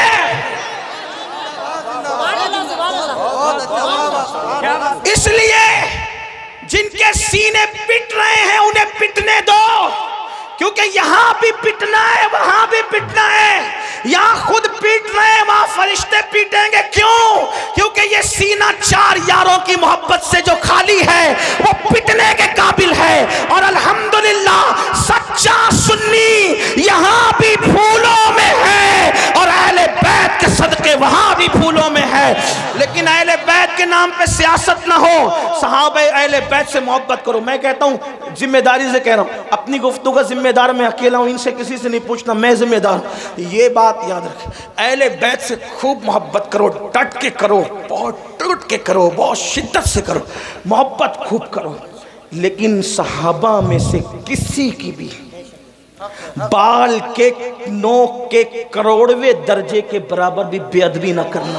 اس لیے جن کے سینے پٹ رہے ہیں انہیں پٹنے دو, کیونکہ یہاں بھی پٹنا ہے وہاں بھی پٹنا ہے. یہاں خود پیٹ رہے ہیں وہاں فرشتے پیٹیں گے. کیوں؟ کیونکہ یہ سینہ چار یاروں کی محبت سے جو خالی ہے وہ پٹنے کے قابل ہے. اور الحمدللہ سچا سنی یہاں بھی پھولوں میں ہے, اور اہل بیت کے صدقے وہاں بھی پھولوں میں ہے. لیکن اہل بیت کے نام پہ سیاست نہ ہو, صحابہ اہل بیت سے محبت کرو. میں کہتا ہوں ذمہ داری سے کہہ رہا ہوں, اپنی گفتگو کا ذمہ دار میں اکیلا ہوں, ان سے کسی سے نہیں پوچھنا, میں ذمہ دار ہوں. یہ بات یاد رکھیں, اہل بیت سے خوب محبت کرو, ڈٹ کے کرو, بہت ٹوٹ کے کرو, بہت شدت سے کرو, محبت خوب کرو. لیکن صحابہ میں سے کسی کی بھی بال کے نوک کے کروڑویں درجے کے برابر بھی بے ادبی نہ کرنا.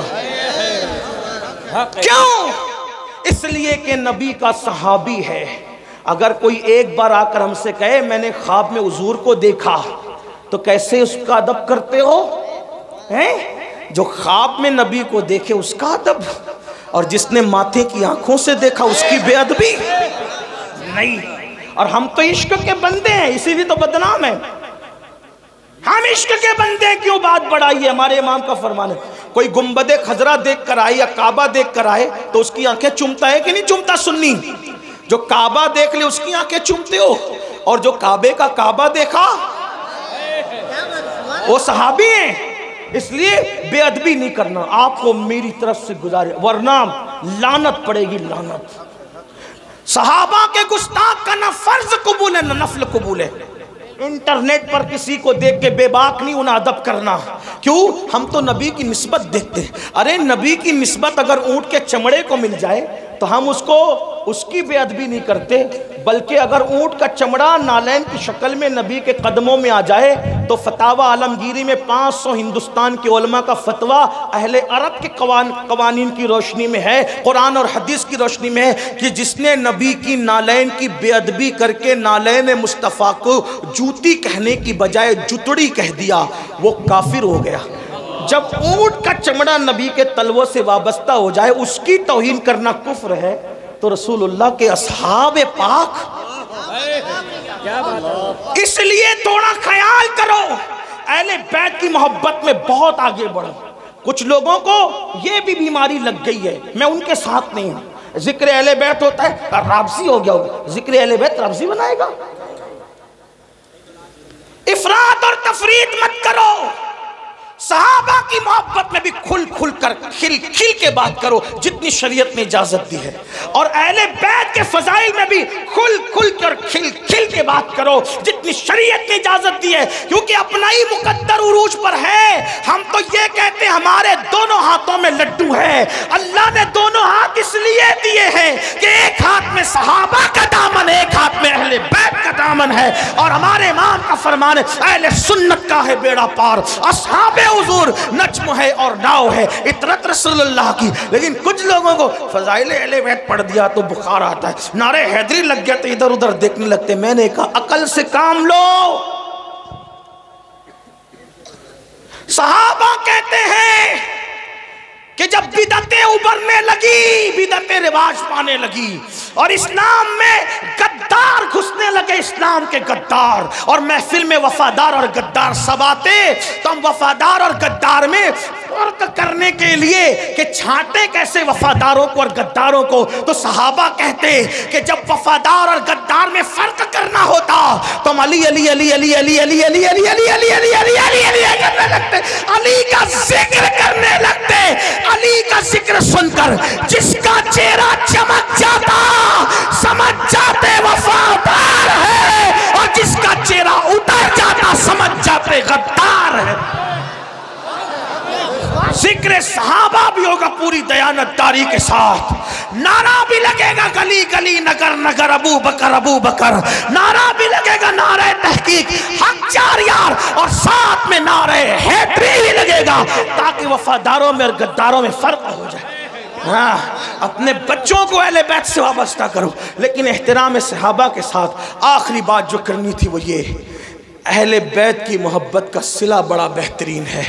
کیوں؟ اس لیے کہ نبی کا صحابی ہے. اگر کوئی ایک بار آ کر ہم سے کہے میں نے خواب میں حضور کو دیکھا, تو کیسے اس کا ادب کرتے ہو؟ جو خواب میں نبی کو دیکھے اس کا ادب, اور جس نے ماتھے کی آنکھوں سے دیکھا اس کی بے ادبی نہیں. اور ہم تو عشق کے بندے ہیں, اسی لیے تو بدنام ہیں. ہم عشق کے بندے ہیں, کیوں بات بڑھائی ہے؟ ہمارے امام کا فرمان ہے, کوئی گنبد خضرا دیکھ کر آئے یا کعبہ دیکھ کر آئے تو اس کی آنکھیں چومتا ہے کہ نہیں چومتا؟ سنی جو کعبہ دیکھ لے اس کی آنکھیں چومتے ہو, اور جو کعبے کا کعبہ دیکھا وہ صحابی ہیں. اس لیے بے ادبی نہیں کرنا. آپ کو میری طرف سے گزارے, ورنہ لعنت پڑے گی, لعنت. صحابہ کے گستاخ کا نہ فرض قبول ہے نہ نفل قبول ہے۔ انٹرنیٹ پر کسی کو دیکھ کے بے باک نہیں انہیں ادب کرنا، کیوں؟ ہم تو نبی کی نسبت دیکھتے ہیں۔ ارے نبی کی نسبت اگر اونٹ کے چمڑے کو مل جائے تو ہم اس کو اس کی بے ادبی نہیں کرتے، بلکہ اگر اونٹ کا چمڑا نالین کی شکل میں نبی کے قدموں میں آ جائے تو فتاوی عالمگیری میں پانچ سو ہندوستان کے علماء کا فتویٰ اہل عرب کے قوانین کی روشنی میں ہے، قرآن اور حدیث کی روشنی میں ہے کہ جس نے نبی کی نالین کی بے ادبی کر کے نالین مصطفیٰ کو جوتی کہنے کی بجائے جتڑی کہہ دیا وہ کافر ہو گیا۔ جب اونٹ کا چمڑا نبی کے تلووں سے وابستہ ہو جائے اس کی توہین کرنا کفر ہے، تو رسول اللہ کے اصحاب پاک، اس لیے تھوڑا خیال کرو، اہل بیت کی محبت میں بہت آگے بڑھو۔ کچھ لوگوں کو یہ بھی بیماری لگ گئی ہے، میں ان کے ساتھ نہیں ہوں، ذکر اہل بیت ہوتا ہے رابضی ہو گیا ہوگا، ذکر اہل بیت رابضی بنائے گا؟ افراط اور تفریط مت کرو، صحابہ کی محبت میں بھی کھل کھل کر کھل کھل کے بات کرو جتنی شریعت نے اجازت دی ہے، اور اہل بیت کے فضائل میں بھی کھل کھل کر کھل کھل کے بات کرو جتنی شریعت نے اجازت دی ہے، کیونکہ اپنا ہی مقدر عروج پر ہے۔ ہم تو یہ کہتے ہیں ہمارے دونوں ہاتھوں میں لڈو ہے، اللہ نے دونوں ہاتھ اس لیے دیے ہیں کہ ایک ہاتھ میں صحابہ کا دامن ہے، ایک ہاتھ میں اہل بیت کا دامن ہے، اور ہمارے امام کا فرمان ہے اہل سنت کا ہے بیڑا پار، اصحاب حضور نجم ہے اور ناؤ ہے، اطرت رسول اللہ کی۔ لیکن کچھ لوگوں کو فضائل اہل بیت پڑھ دیا تو بخار آتا ہے، نعرہ حیدری لگ گیا تو ادھر ادھر دیکھنے لگتے۔ میں نے کہا عقل سے کام لو۔ صحابہ کہتے ہیں کہ جب بدعتیں ابھرنے لگی، بدعتیں رواج پانے لگی اور اسلام میں غدار گھسنے لگے، اسلام کے غدار، اور محفل میں وفادار اور غدار سب آتے، تو ہم وفادار اور غدار میں فرق کرنے کے لیے کہ چھانٹے کیسے وفاداروں کو اور غداروں کو، تو صحابہ کہتے کہ جب وفادار اور غدار میں فرق کرنا ہوتا تو ہم علی علی علی علی علی علی علی علی علی علی علی علی علی علی کرنے لگتے، علی کا ذکر کرنے لگتے۔ علی کا ذکر سن کر جس کا چہرہ چمک جاتا سمجھ جاتے وفادار ہے، اور جس کا چہرہ اتر جاتا سمجھ جاتے غدار ہے۔ ذکر صحابہ بھی ہوگا پوری دیانتداری کے ساتھ، نعرہ بھی لگے گا گلی گلی نگر نگر ابو بکر ابو بکر، نعرہ بھی لگے گا نعرہ تحقیق حق چار یار، اور ساتھ میں نعرہ حیدری بھی لگے گا تاکہ وفاداروں میں اور غداروں میں فرق ہو جائے۔ ہاں، اپنے بچوں کو اہل بیت سے وابستہ کرو، لیکن احترام صحابہ کے ساتھ آخری بات جو کرنی تھی وہ یہ، اہل بیت کی محبت کا صلہ بڑا بہترین ہے۔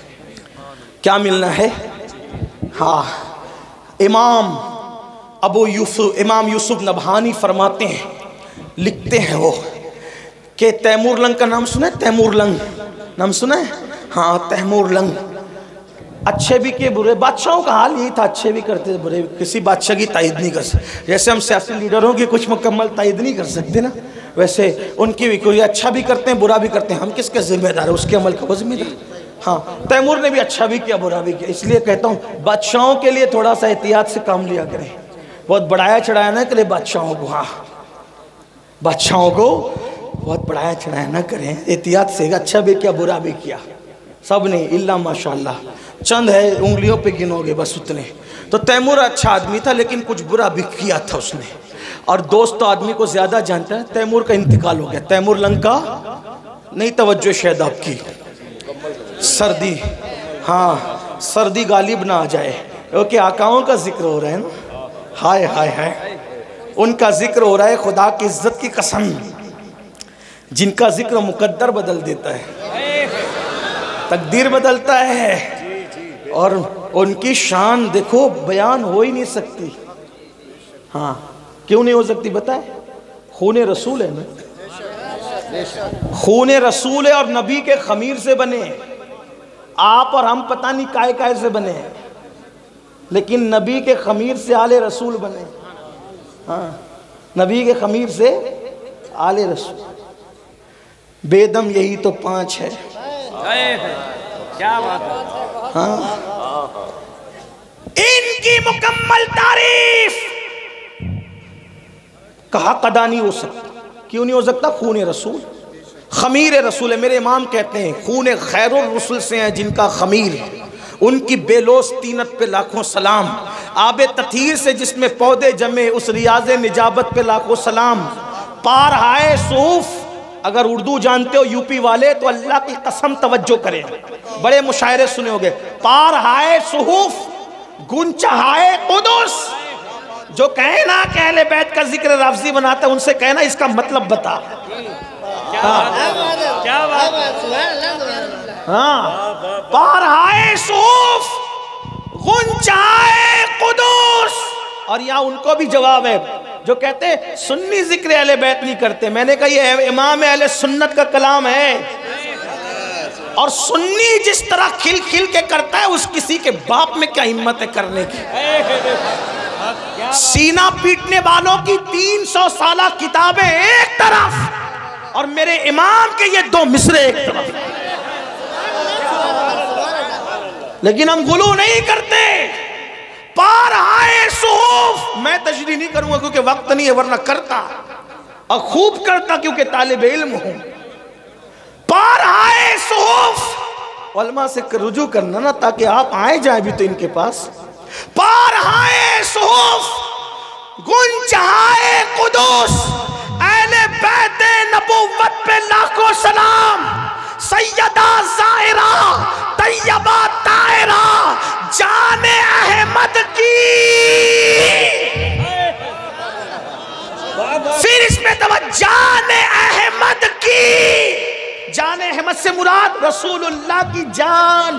کیا ملنا ہے؟ ہاں، امام ابو یوسف امام یوسف نبہانی فرماتے ہیں، لکھتے ہیں وہ کہ تیمور لنگ کا نام سنا ہے؟ تیمور لنگ نام سنا ہے؟ ہاں، تیمور لنگ اچھے بھی کیے برے، بادشاہوں کا حال یہی تھا، اچھے بھی کرتے تھے برے، کسی بادشاہ کی تائید نہیں کر سکتے، جیسے ہم سیاسی لیڈروں کی کچھ مکمل تائید نہیں کر سکتے نا، ویسے ان کی بھی کوئی اچھا بھی کرتے ہیں برا بھی کرتے ہیں، ہم کس کے ذمہ دار ہیں؟ اس کے عمل کا وہ ذمہ دار۔ ہاں، تیمور نے بھی اچھا بھی کیا برا بھی کیا، اس لیے کہتا ہوں بادشاہوں کے لیے تھوڑا سا احتیاط سے کام لیا کریں، بہت بڑھایا چڑھایا نہ کرے بادشاہوں کو، ہاں بادشاہوں کو بہت بڑھایا چڑھایا نہ کریں، احتیاط سے، اچھا بھی کیا برا بھی کیا، سب نے اللہ ماشاءاللہ، چند ہے انگلیوں پہ گنو گے بس اتنے۔ تو تیمور اچھا آدمی تھا لیکن کچھ برا بھی کیا تھا اس نے، اور دوست تو آدمی کو زیادہ جانتا ہے۔ تیمور کا انتقال ہو گیا، تیمور لنگ کا نہیں، توجہ شاید آپ کی، سردی، ہاں سردی غالب نہ آ جائے، کیونکہ آقاؤں کا ذکر ہو رہا ہے نا، ہائے ہائے ہائے، ان کا ذکر ہو رہا ہے، خدا کی عزت کی قسم، جن کا ذکر مقدر بدل دیتا ہے، تقدیر بدلتا ہے، اور ان کی شان دیکھو بیان ہو ہی نہیں سکتی۔ ہاں، کیوں نہیں ہو سکتی بتائیں؟ خون رسول ہے نا، خون رسول ہے، اور نبی کے خمیر سے بنے، آپ اور ہم پتہ نہیں کائے کائے سے بنے ہیں، لیکن نبی کے خمیر سے آل رسول بنے۔ ہاں، نبی کے خمیر سے آل رسول، بے دم یہی تو پانچ ہے۔ کیا بات ہے؟ ہاں، ان کی مکمل تعریف کا حق ادا نہیں ہو سکتا. کیوں نہیں ہو سکتا؟ خون رسول، خمیر رسول ہے. میرے امام کہتے ہیں خون خیر الرسل سے ہیں جن کا خمیر، ان کی بے لوث طینت پہ لاکھوں سلام. آب تطہیر سے جس میں پودے جمے، اس ریاض نجابت پہ لاکھوں سلام. پار ہائے صوف، اگر اردو جانتے ہو یو پی والے تو اللہ کی قسم توجہ کریں، بڑے مشاعرے سنے ہوگے. پار ہائے صحف گنچہ ہائے قدس. جو کہیں نا کہ اہل بیت کا ذکر لفظی بناتا ہے، ان سے کہنا اس کا مطلب بتا. ہاں، پار ہائے صحف گنچہ ہائے قدس. اور یہاں ان کو بھی جواب ہے جو کہتے ہیں سنی ذکر اہل بیت نہیں کرتے. میں نے کہا یہ امام اہل سنت کا کلام ہے، اور سنی جس طرح کھل کھل کے کرتا ہے اس کسی کے باپ میں کیا ہمت ہے کرنے کی. سینہ پیٹنے والوں کی تین سو سالہ کتابیں ایک طرف، اور میرے امام کے یہ دو مصرے ایک طرف. لیکن ہم غلو نہیں کرتے. پار ہائے صحف، میں تشریح نہیں کروں گا کیونکہ وقت نہیں ہے، ورنہ کرتا اور خوب کرتا کیونکہ طالب علم ہوں. پار ہائے صحف، علماء سے رجوع کرنا نا تاکہ آپ آئے جائیں بھی تو ان کے پاس. پار ہائے صحف گنچہائے قدس، اہل بیت نبوت پہ لاکھوں سلام. سیدہ زائرہ طیبہ طاہرہ جان احمد کی. پھر اس میں توجہ، جان احمد کی. جان احمد سے مراد رسول اللہ کی جان.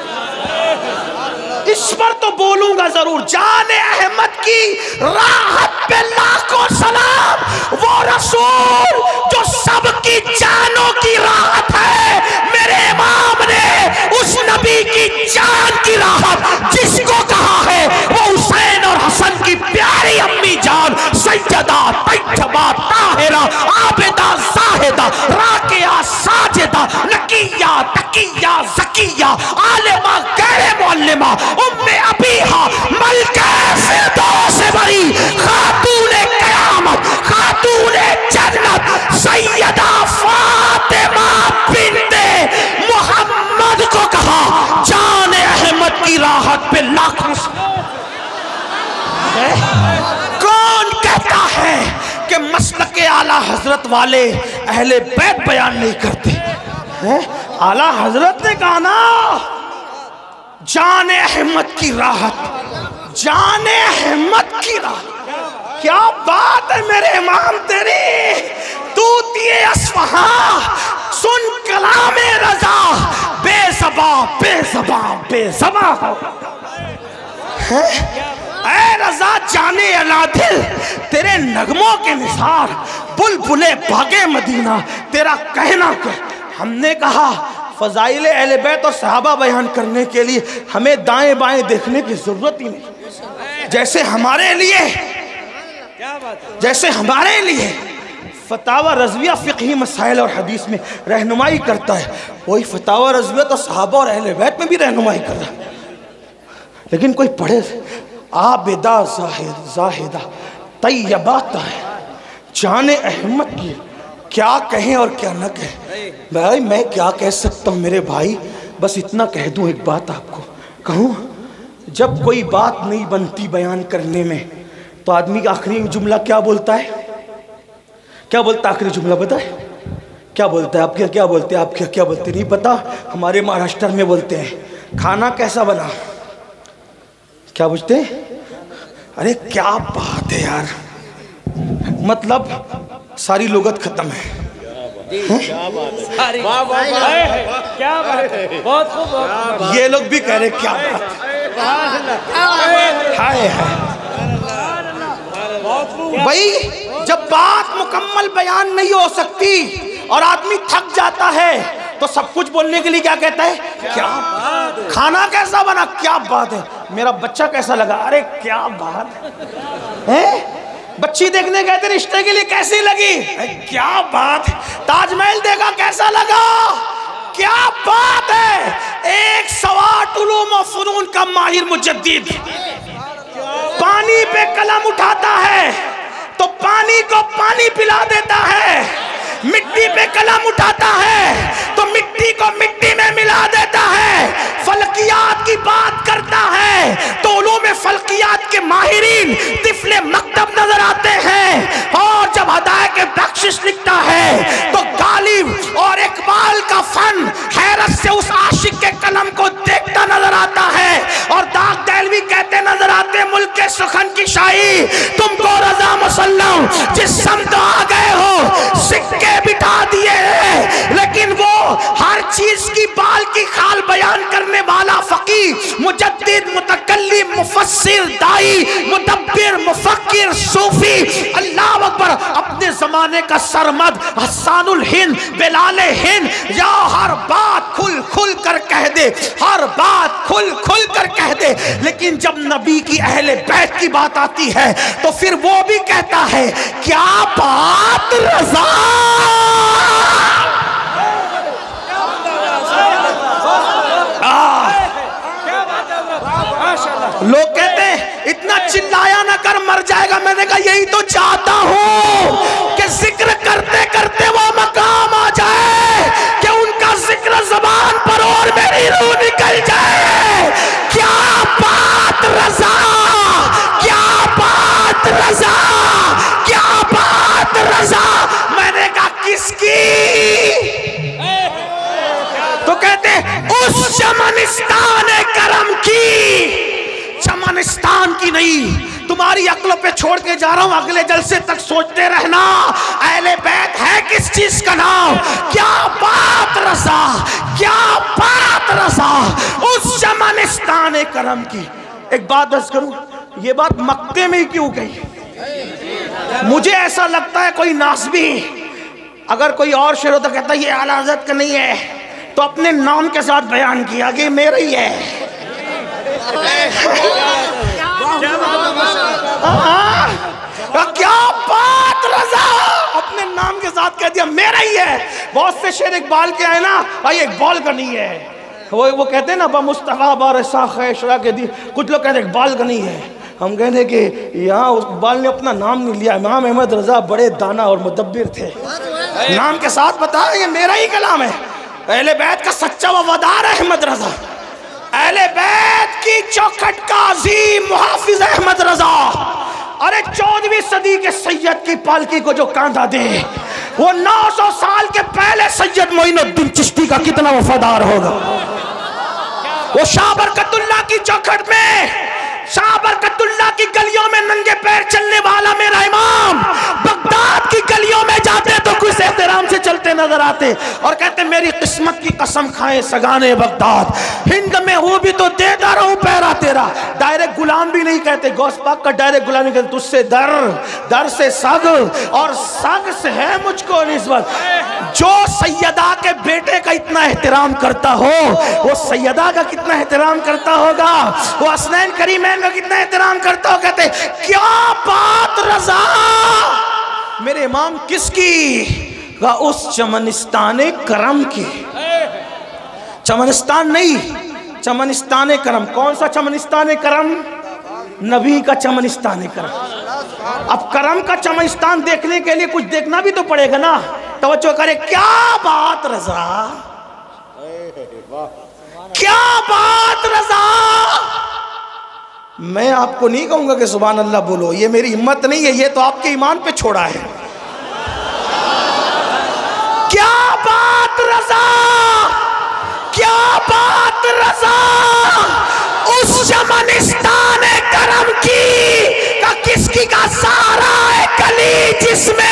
اس پر تو بولوں گا ضرور. جان احمد کی راحت پہ لاکھوں سلام. وہ رسول جو سب کی جانوں کی راحت ہے. میرے امام نے اس نبی کی جان کی راحت جس کو کہا ہے وہ حسین اور حسن کی پیاری امی جان سیدہ طیبہ طاہرہ عابدہ زاہدہ راکعہ ساجدہ نقیہ تقیہ زکیہ عالمہ غیر معلمہ ام ابیہا ملکہ فردوس بری خاتون قیامت خاتون جنت سیدہ فاطمہ بنت محمد کو کہا جان احمد کی راحت پہ لاکھوں. کون کہتا ہے کہ مسلک اعلیٰ حضرت والے اہل بیت بیان نہیں کرتے؟ اعلیٰ حضرت نے کہا نا جان احمد کی راحت، جان احمد کی راحت. کیا بات ہے میرے امام تیری. طوطی اصفہاں سن کلام رضا، بے زباں بے زباں بے زباں ہو. اے رضا جانے العادل، تیرے نغموں کے نثار بلبل باغ مدینہ، تیرا کہنا کیا. ہم نے کہا فضائل اہل بیت اور صحابہ بیان کرنے کے لیے ہمیں دائیں بائیں دیکھنے کی ضرورت ہی نہیں. جیسے ہمارے لیے جیسے ہمارے لیے فتاوی رضویہ فقہی مسائل اور حدیث میں رہنمائی کرتا ہے، وہی فتاوی رضویہ تو صحابہ اور اہل بیت میں بھی رہنمائی کر رہا ہے. لیکن کوئی پڑھے عابدہ زاہدہ طیبہ طاہرہ جان احمد کی، کیا کہیں اور کیا نہ کہیں. بھائی میں کیا کہہ سکتا ہوں میرے بھائی، بس اتنا کہہ دوں. ایک بات آپ کو کہوں، جب کوئی بات نہیں بنتی بیان کرنے میں تو آدمی کا آخری جملہ کیا بولتا ہے؟ کیا بولتا ہے آخری جملہ؟ بتائے کیا بولتا ہے؟ آپ کیا کیا بولتے ہیں؟ آپ کیا کیا بولتے نہیں پتا؟ ہمارے مہاراشٹر میں بولتے ہیں کھانا کیسا بنا. کیا بوجھتے ہیں؟ ارے کیا بات ہے یار، مطلب ساری لغت ختم ہے. یہ لوگ بھی کہہ رہے کیا بات ہے. بھائی جب بات مکمل بیان نہیں ہو سکتی اور آدمی تھک جاتا ہے تو سب کچھ بولنے کے لیے کیا کہتا ہے؟ کیا کھانا کیسا بنا؟ کیا بات ہے. میرا بچہ کیسا لگا؟ ارے کیا بات ہے. بچی دیکھنے گئے تھے رشتے کے لیے، کیسی لگی؟ کیا بات ہے. تاج محل دیکھا کیسا لگا؟ کیا بات ہے. ایک سوات علوم و فنون کا ماہر مجدد پانی پہ قلم اٹھاتا ہے، تو پانی کو پانی پلا دیتا ہے، مٹی پہ قلم اٹھاتا ہے تو مٹی کو مٹی میں ملا دیتا ہے، فلکیات کی بات کرتا ہے تو علوم فلکیات کے ماہرین طفل مکتب نظر آتے ہیں، اور جب ہدایت بخشش لکھتا ہے تو غالب اور اقبال کا فن حیرت سے اس عاشق کے قلم کو دیکھتا نظر آتا ہے، اور داغ دہلوی کہتے نظر آتے ملک کے سخن کی شاہی تم کو رضا مسلم جس سمت آ گئے ہو سکے بٹھا دیے ہیں، لیکن وہ ہر چیز کی بال کی خال بیان کرنے والا فقیہ مجدد متکلم مفسر دائی مدبر مفکر صوفی اللہ اکبر اپنے زمانے کا سرمد حسان الہند بلال ہند یا ہر بات کھل کھل کر کہہ دے، ہر بات کھل کھل کر کہہ دے، لیکن جب نبی کی اہل بیت کی بات آتی ہے تو پھر وہ بھی کہتا ہے کیا بات رضا۔ لوگ کہتے ہیں اتنا چلایا نہ کر مر جائے گا، میں نے کہا یہی تو چاہتا ہوں کہ ذکر کرتے کرتے وہ مقام آ جائے کہ ان کا ذکر زبان پر اور میری روح نکل جائے۔ کیا بات رضا، کیا بات رضا، کیا بات رضا، میں نے کہا کس کی؟ تو کہتے اس چمنستان کرم کی، چمنستان کی نہیں، تمہاری عقلوں پہ چھوڑ کے جا رہا ہوں، اگلے جلسے تک سوچتے رہنا اہل بیت ہے کس چیز کا نام۔ کیا بات رضا، کیا بات رضا، اس چمنستان کرم کی۔ ایک بات عرض کروں، یہ بات مکے میں ہی کیوں گئی؟ مجھے ایسا لگتا ہے کوئی ناسبی اگر کوئی اور شعر ہوتا کہتا یہ اعلیٰ حضرت کا نہیں ہے تو اپنے نام کے ساتھ بیان کیا کہ میرا ہی ہے۔ کیا بات رضا، اپنے نام کے ساتھ کہہ دیا میرا ہی ہے۔ بہت سے شعر اقبال کے آئے نا، بھائی اقبال کا نہیں ہے، وہ کہتے ہیں نا با مصطفیٰ بارسا خیشرا کے دی، کچھ لوگ کہتے ہیں اقبال کا نہیں ہے۔ ہم کہتے ہیں کہ یہاں اقبال نے اپنا نام نہیں لیا، امام احمد رضا بڑے دانا اور مدبر تھے، نام کے ساتھ بتایا یہ میرا ہی کلام ہے۔ اہل بیت کا سچا وفادار احمد رضا، اہل بیت کی چوکھٹ کا عظیم محافظ احمد رضا، ارے چودہویں صدی کے سید کی پالکی کو جو کاندھا دے وہ نو سو سال کے پہلے سید معین الدین چشتی کا کتنا وفادار ہوگا۔ وہ شاہ برکت اللہ کی چوکھٹ میں، شاہ برکت اللہ کی گلیوں میں ننگے پیر چلنے والا میرا امام بغداد کی گلیوں میں جاتے تو کچھ احترام سے چلتے نظر آتے اور کہتے میری قسمت کی قسم کھائیں سگانے بغداد، ہند میں ہوں بھی تو دیتا رہوں پیرا تیرا۔ ڈائریکٹ غلام بھی نہیں کہتے، غوث پاک کا ڈائریکٹ غلام نہیں کہتے، تجھ سے در، در سے سگ اور سگ سے ہے مجھ کو نسبت۔ جو سیدہ کے بیٹے کا اتنا احترام کرتا ہو وہ سیدہ کا کتنا احترام کرتا ہوگا، وہ حسنین کریمین کا کتنا احترام کرتا ہو۔ کہتے کیا بات رضا، میرے امام کس کی؟ کہا اس چمنستان کرم کی۔ چمنستان نہیں، چمنستان کرم۔ کون سا چمنستان کرم؟ نبی کا چمنستان کرم۔ اب کرم کا چمنستان دیکھنے کے لیے کچھ دیکھنا بھی تو پڑے گا نا، توجہ کرے۔ کیا بات رضا، کیا بات رضا۔ میں آپ کو نہیں کہوں گا کہ سبحان اللہ بولو، یہ میری ہمت نہیں ہے، یہ تو آپ کے ایمان پہ چھوڑا ہے۔ کیا بات رضا، کیا بات رضا، اس چمنستان کرم کی کا کس کی کا سارا ہے کلی جس میں